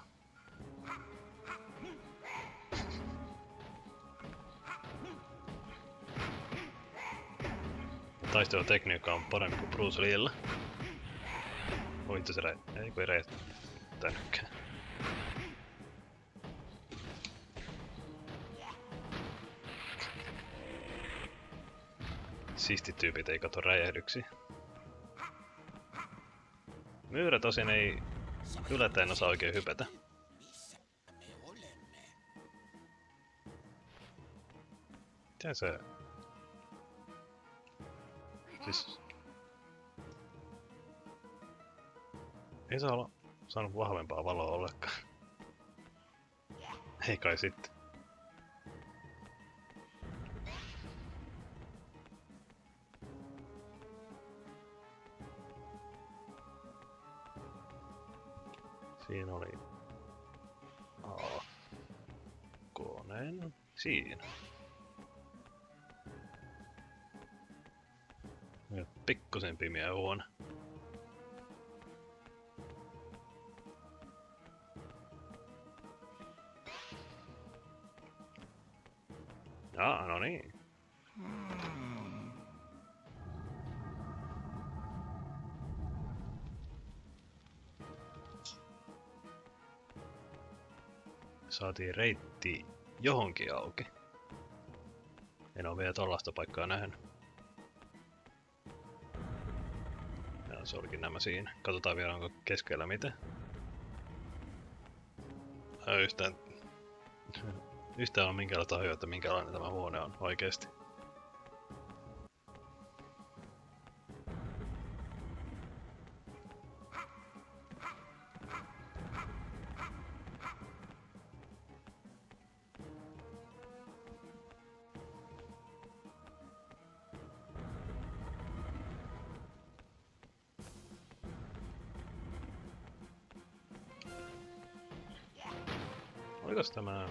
Taistelutekniikka on parempi kuin Bruce Leellä. Oi itse se rei... ei kun ei reittänytkään. Siistit tyypit ei kato räjähdyksiä. Myyrä tosin ei yllättäen osaa oikein hypätä. Mitä se... Siis... Ei saa olla saanut vahvempaa valoa ollenkaan. Ei kai sitten. Siinä oli... Aakonen. Siinä. Ja pikkusen pimeä huone. Jaa, no niin. Saatiin reitti johonkin auki. En oo vielä tollaista paikkaa nähnyt. Ja se olikin nämä siinä. Katsotaan vielä onko keskellä mitä. Ja yhtään... Yhtään on minkälaista hajua, että minkälainen tämä huone on oikeesti. Olikos tämä...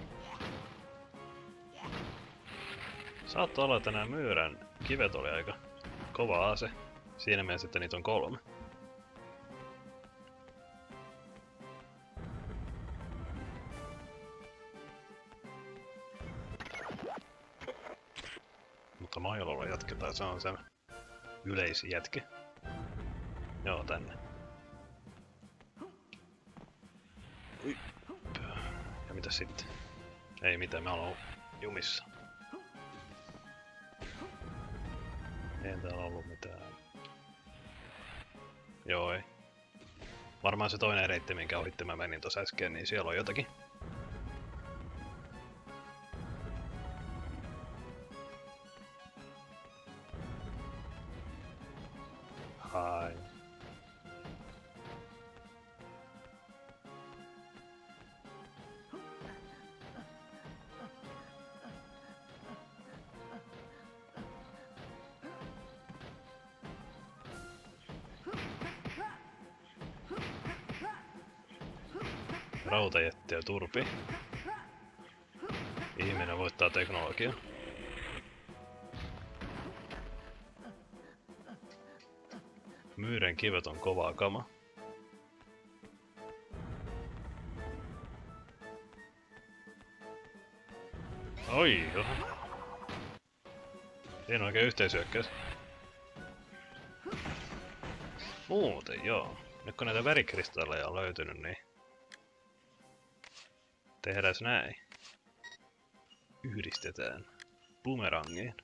Saattaa olla, että nämä myyrän kivet oli aika kova ase. Siinä mielessä, että niitä on kolme. Mutta Milolla jatketaan, se on se yleisjätke. Joo, tänne. Ui. Ja mitä sitten? Ei mitään, mä oon jumissa. Ei täällä ollut mitään. Joo, ei. Varmaan se toinen reitti, minkä ohitte mä menin tossa äsken, niin siellä on jotakin. Hai. Rautajätti ja turpi. Ihminen voittaa teknologiaa. Myyrän kivet on kovaa kama. Oi joo. Ei ole oikein yhteisyökkäys. Muuten joo. Nyt kun näitä värikristalleja on löytynyt, niin tehdään näin. Yhdistetään bumerangiin.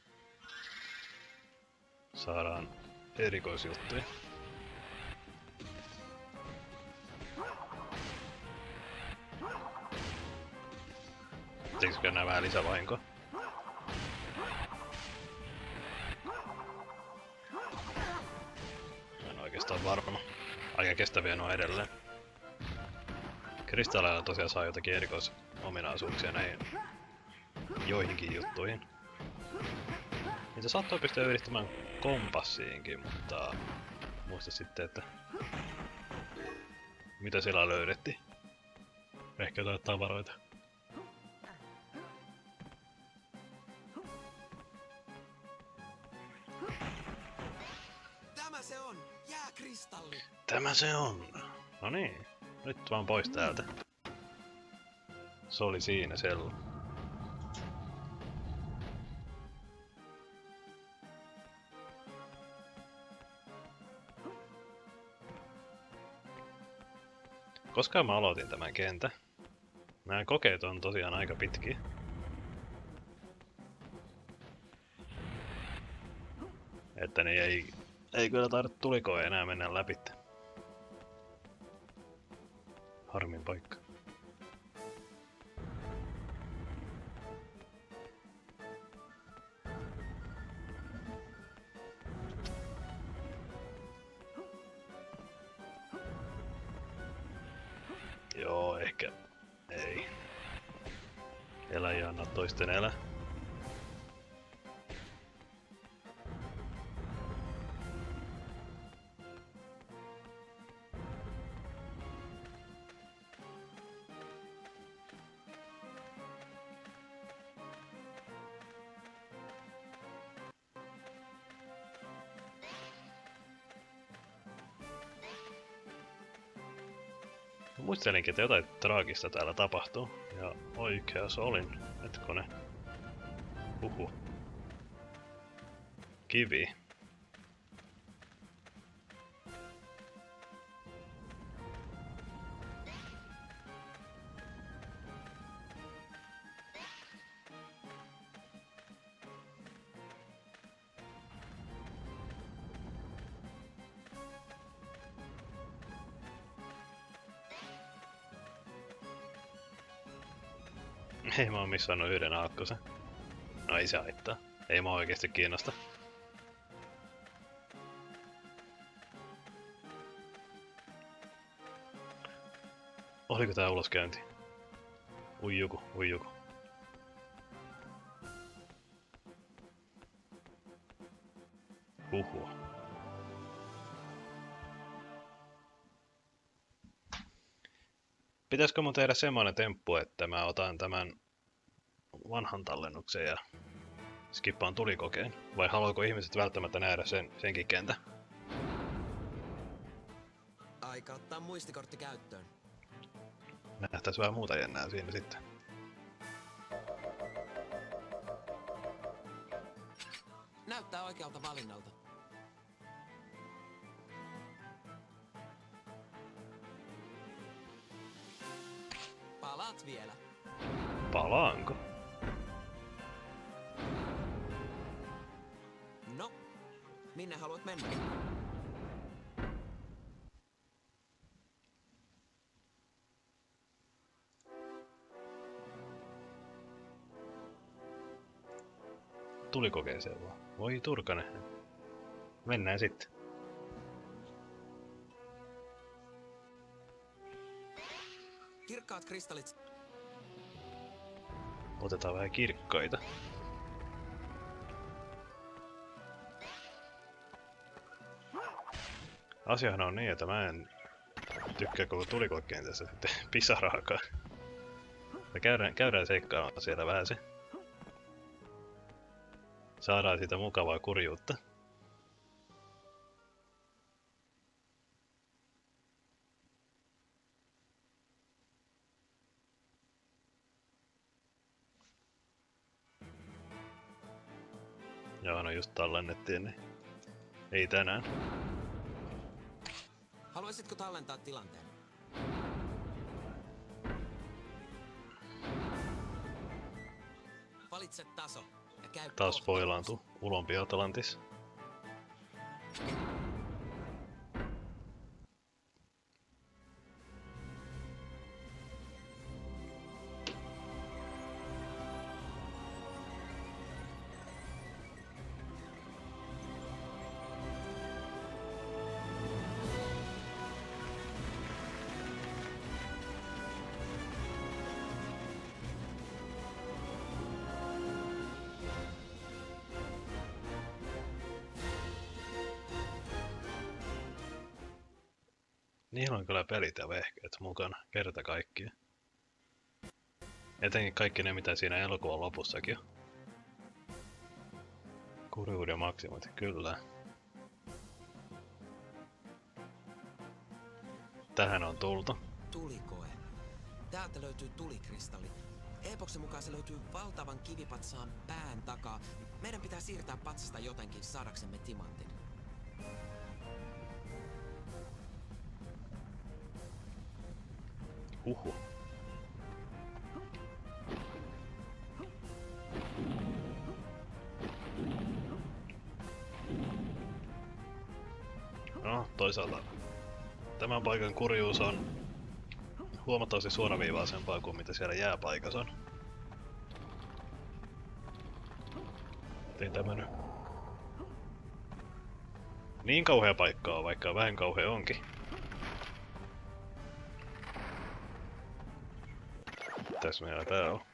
Saadaan erikoisjuttuja. Tekisikö nää vähän lisävahinkoa? En oikeastaan varma. Aika kestäviä nuo edelleen. Kristalleilla tosiaan saa jotakin erikoisominaisuuksia näihin joihinkin juttuihin. Niitä saattoi pystyä yhdistämään kompassiinkin, mutta muista sitten, että mitä siellä löydettiin. Ehkä jotain tavaroita. Tämä se on! Jääkristalli! Tämä se on! No niin, nyt vaan pois täältä. Se oli siinä sella. Koska mä aloitin tämän kentän. Nämä kokeet on tosiaan aika pitkiä. Että ne ei, ei kyllä taida tulikoe enää mennä läpi. Harmin paikka. Joo, ehkä ei. Elä ja anna toisten elä. Muistelinkin, että jotain traagista täällä tapahtuu. Ja oikeas olin. Hetkone. Huhu. Kivi. Ei mä oon missannut yhden aakkosen. No ei se haittaa. Ei mä oikeesti kiinnosta. Oliko tää uloskäynti? Uijuku, uijuku. Huhua. Pitäisikö mun tehdä semmoinen temppu, että mä otan tämän vanhan tallennuksen ja skippaan tulikokeen? Vai haluaako ihmiset välttämättä nähdä sen, senkin kentän? Aika ottaa muistikortti käyttöön. Nähtäis vähän muuta jännää siinä sitten. Näyttää oikealta valinnalta. Palaat vielä. Palaanko? No, minne haluat mennä? Tulikokeeseen vaan. Voi turkane. Mennään sitten. Kirkkaat kristallit. Otetaan vähän kirkkaita. Asiahan on niin, että mä en tykkää koko tulikokeen tässä sitten pisaraakaan. Me käydään, käydään seikkaamaan siellä vähän se. Saadaan siitä mukavaa kurjuutta. Joo, no just tallennettiin, niin ei tänään. Haluaisitko tallentaa tilanteen? Valitse taso ja käy Taas kohta. spoilaantu Ulompi Atlantis. Niillä on kyllä pelit ja vehkeet mukana, kerta kaikkiaan. Etenkin kaikki ne, mitä siinä elokuvan lopussakin on. Kurjuuden maksimit, kyllä. Tähän on tultu. Tulikoe. Täältä löytyy tulikristalli. Epoksen mukaan se löytyy valtavan kivipatsaan pään takaa. Meidän pitää siirtää patsasta jotenkin saadaksemme timantin. Uhu. No, toisaalta tämän paikan kurjuus on huomattavasti suoraviivaisempaa kuin mitä siellä jääpaikassa on. Tein tämä nyt. Niin kauhea paikka on, vaikka vähän kauhea onkin. Mitäs meillä tää on?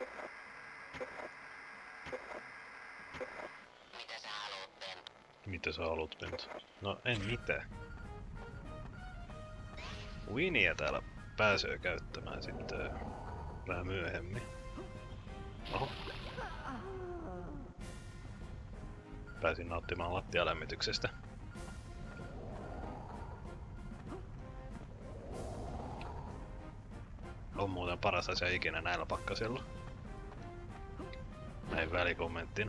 Mitä sä haluut, Pentu? Mitä sä haluut, Pentu? No en mitään. Winniä täällä pääsee käyttämään sitten vähän myöhemmin. Oho. Pääsin nauttimaan lattialämmityksestä. On muuten paras asia ikinä näillä pakkasilla. Näin välikommenttina.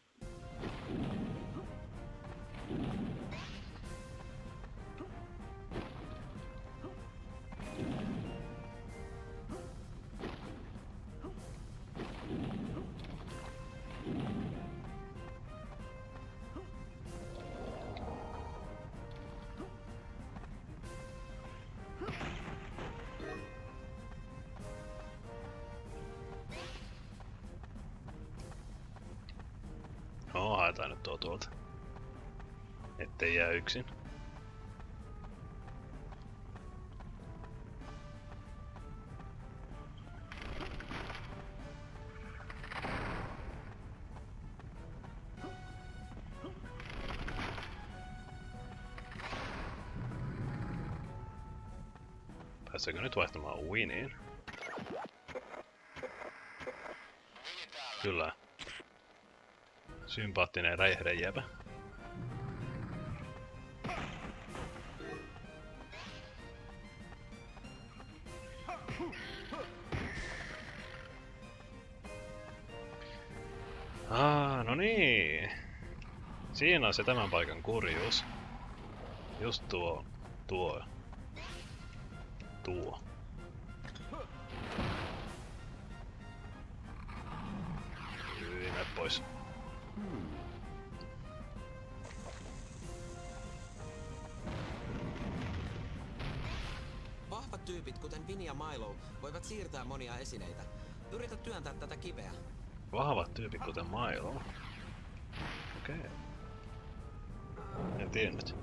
No, haetaan nyt tuo tuolta. Ettei jää yksin. Pääseekö nyt vaihtamaan Winniin? Kyllä. Sympaattinen räjähdejäpä. Ah, no niin. Siinä on se tämän paikan kurjuus. Just tuo, tuo. Tuo. Hyi, mene pois. Vahvat tyypit, kuten Vinny ja Milo, voivat siirtää monia esineitä. Yritä työntää tätä kiveä. Vahvat tyypit kuten Milo. Okei. Okay. En tiennyt.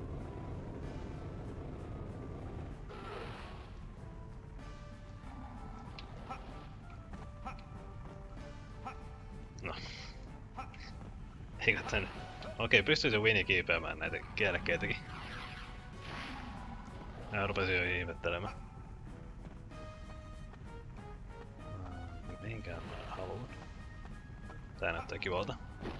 No. Eikö tän... Okei, pystyy se Winnie kiipeämään näitä kielekkeitäkin. Mä rupesin jo ihmettelemään. Mihinkään mä haluan. Tää näyttää kivalta.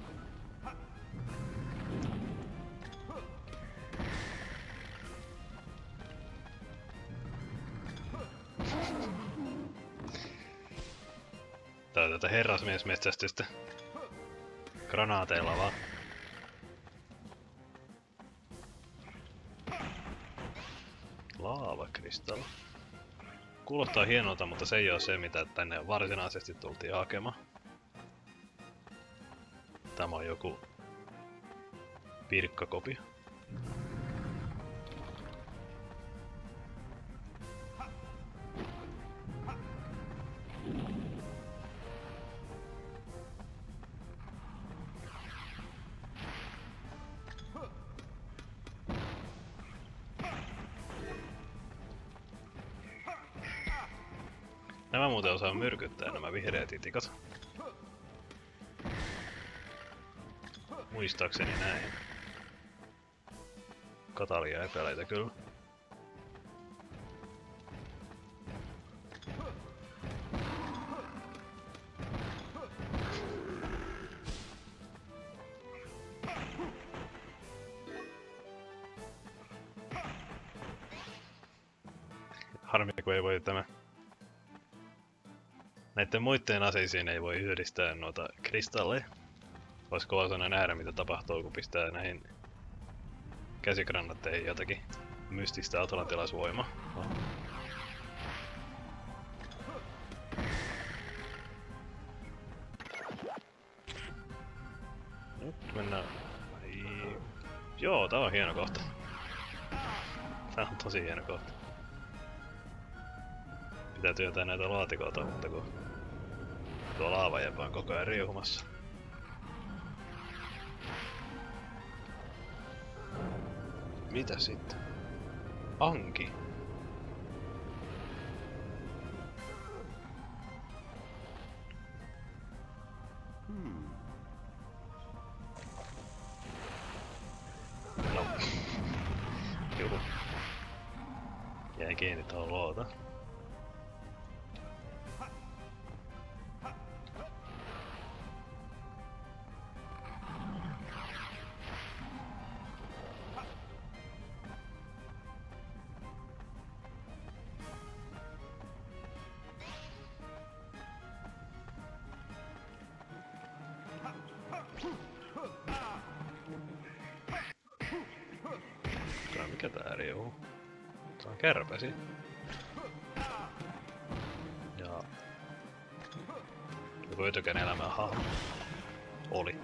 Tää on tätä herrasmiesmetsästystä. Granaateilla vaan. Laavakristalli. Kuulostaa hienolta, mutta se ei oo se, mitä tänne varsinaisesti tultiin hakemaan. Tämä on joku pirkkakopio. Nämä muuten osaa myrkyttää nämä vihreät itikat. Muistaakseni näin. Katalia epäileitä kyllä. Harmi kun ei voi tämä... Näitten muiden aseisiin ei voi yhdistää noita kristalleja. Olisi kova sana nähdä mitä tapahtuu kun pistää näihin käsigranatteihin jotakin mystistä atlantilaisvoimaa. Oh. Nyt mennään... Ai... Joo, tää on hieno kohta. Tää on tosi hieno kohta. Pitää työtää näitä laatikoita, mutta kun tuo laavajäpä on koko ajan riuhumassa. Mitä sitten? Anki. Hmm. No. Juhu. Jäi kiinni tuohon loota. Mikä tää riuhuu? Se on kärpäsi. Ja... Joku ytökän elämän hahmo. Oli.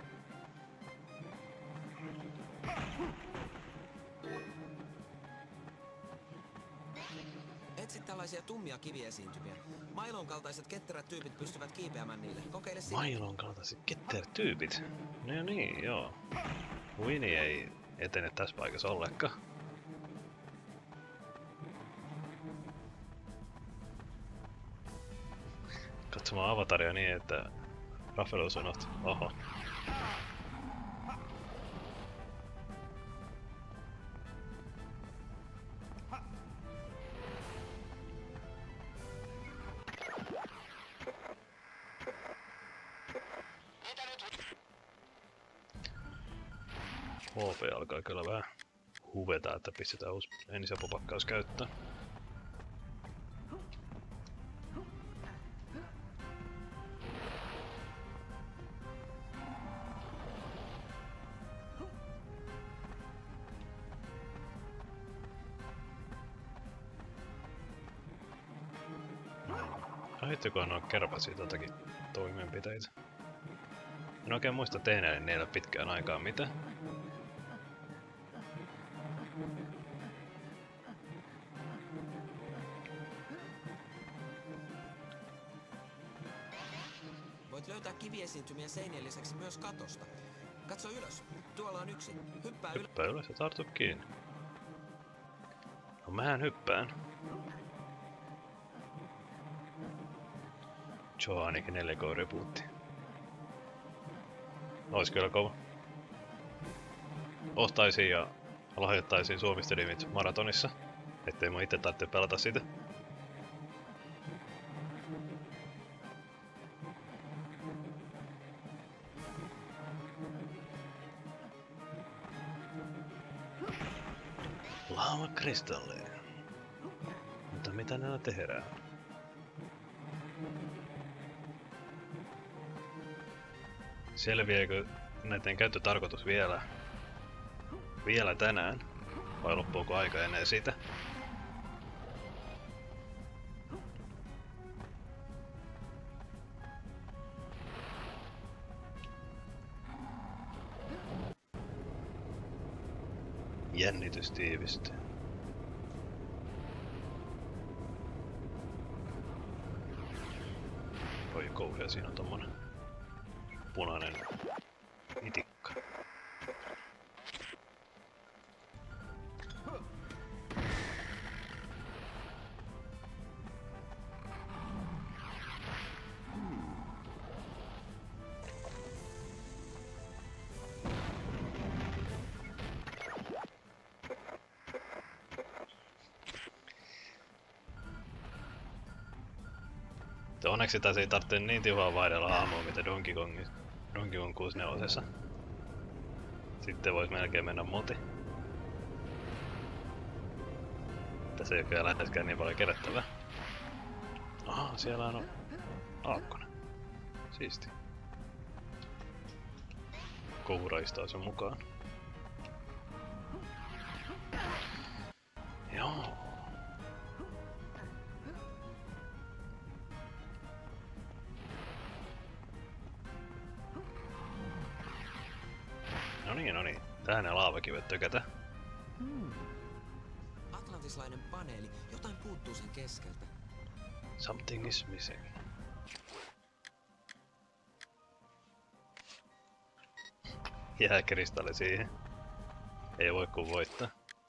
Etsi tällaisia tummia kiviesiintymiä. Mailon kaltaiset ketterät tyypit pystyvät kiipeämään niille. Kokeile sitä. Mailon kaltaiset ketterät tyypit? No niin, joo. Winnie ei etene tässä paikassa ollenkaan. Katsomaan avataria niin, että Raffaello sanot, oho. H P alkaa kyllä vähän huveta, että pistetään uusi ennisapupakkaus käyttöön. Aitteko nuo kärpäsiä jotakin toimenpiteitä? En oikein muista tehneeni niillä pitkään aikaa mitä. Voit löytää kiviesiintymiä seinien lisäksi myös katosta. Katso ylös. Tuolla on yksi. Hyppää ylös. Hyppää ylös ja tartu kiinni. No mähän hyppään. Joo, ainakin neljä K rebootti. Ois kyllä kova. Ostaisin ja lahjoittaisin Suomi-streamit maratonissa, ettei mun itse tarvitse pelata sitä. Laava kristalleja. Mutta mitä näillä tehdään? Selviääkö näiden käyttötarkoitus vielä, vielä tänään? Vai loppuuko aika ennen sitä? Jännitys tiivistyy. Oi kauhea, siinä on tommonen punainen itikka. Onneksi tässä ei tarvitse niin tiuhaa vaihdella hahmoa mitä Donkey Kong, Donkey Kong kuusikymmentäneljä. Sitten vois melkein mennä moti. Tässä ei ole kyllä läheskään niin paljon kerättävää. Aha, siellä on aakkonen. Siisti. Kouraistaa sen mukaan. Joo. No niin, no niin. Tähän ne laavakivet tökätä. Atlantislainen paneeli. Jotain puuttuu sen keskeltä. Something is missing. Jääkristalli siihen. Ei voi kun voittaa.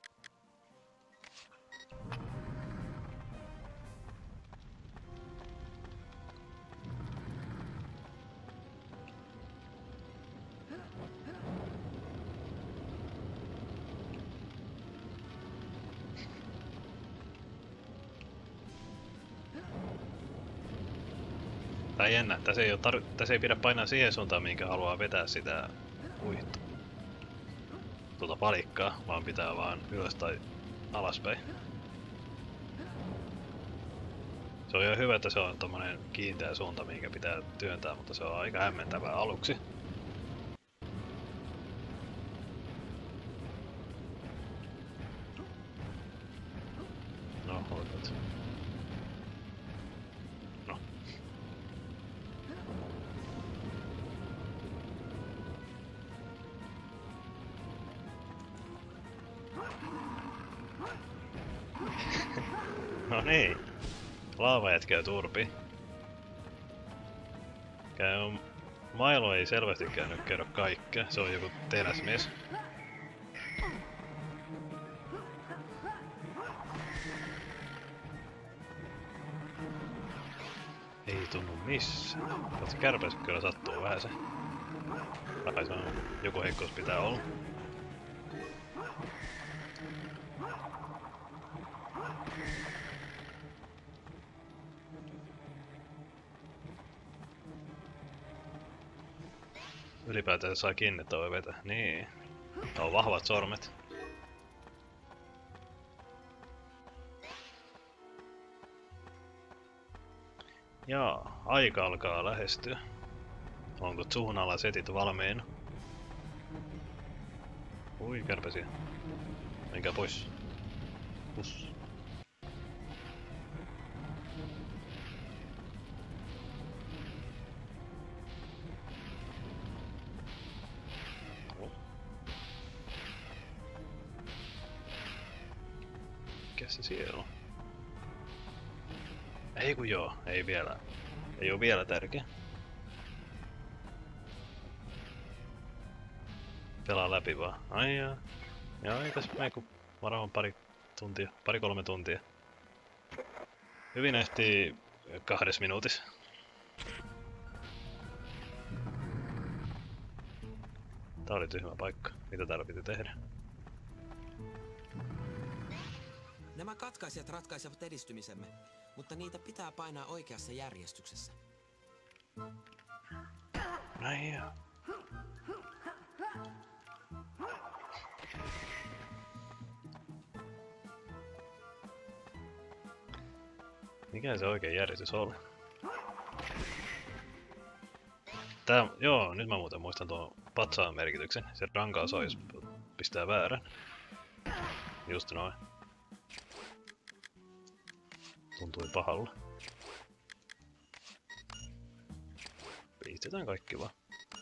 Tää on jännä. Tässä ei, oo tar- tässä ei pidä painaa siihen suuntaan, minkä haluaa vetää sitä uitta. Tuota palikkaa, vaan pitää vaan ylös tai alaspäin. Se on ihan hyvä, että se on tommonen kiinteä suunta, minkä pitää työntää, mutta se on aika hämmentävää aluksi. No, otat. No. No niin. Laavajät käy turpi. Käy... Milo ei selvästikään nyt kerro kaikkea. Se on joku teräsmies. Ei tunnu missään. Katso, kärpäs kyllä sattuu vähän se. Tai se on... Joku heikkous pitää olla. Ylipäätään saa kiinni, että voi vetää. Niin. Tää on vahvat sormet. Jaa, aika alkaa lähestyä. Onko Tsuhnalla setit valmiina? Ui, kärpäsiä. Menkää pois. Pus. Mikäs se siellä on? Ei kun joo, ei vielä. Ei oo vielä tärkeä. Pelaa läpi vaan. Ai jaa. Joo, ei tässä mene kun varmaan pari tuntia, pari kolme tuntia. Hyvin ehtii kahdes minuutissa. Tää oli tyhmä paikka. Mitä täällä piti tehdä? Nämä katkaisijat ratkaisevat edistymisemme, mutta niitä pitää painaa oikeassa järjestyksessä. Näin joo. Mikä se oikein järjestys oli? Tää, joo, nyt mä muuten muistan tuon patsaan merkityksen. Se rankaus on, jos pistää väärän. Just noin. Tuntui pahalla. Pistetään kaikki vaan.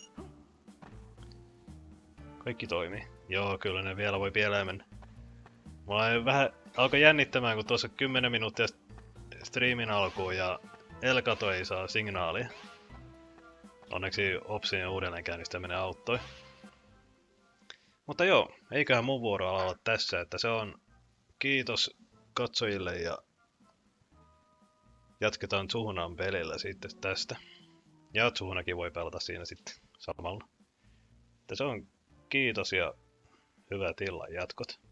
Kaikki toimii. Joo, kyllä ne vielä voi pieleen mennä. Mulla ei vähän alkoi jännittämään, kun tuossa kymmenen minuuttia striimin alkuun ja Elgato ei saa signaalia. Onneksi Opsin uudelleenkäynnistäminen auttoi. Mutta joo, eiköhän mun vuoro ala olla tässä, että se on kiitos katsojille ja jatketaan Tsuhnan pelillä sitten tästä. Ja Tsuhnakin voi pelata siinä sitten samalla. Että se on kiitos ja hyvät illan jatkot.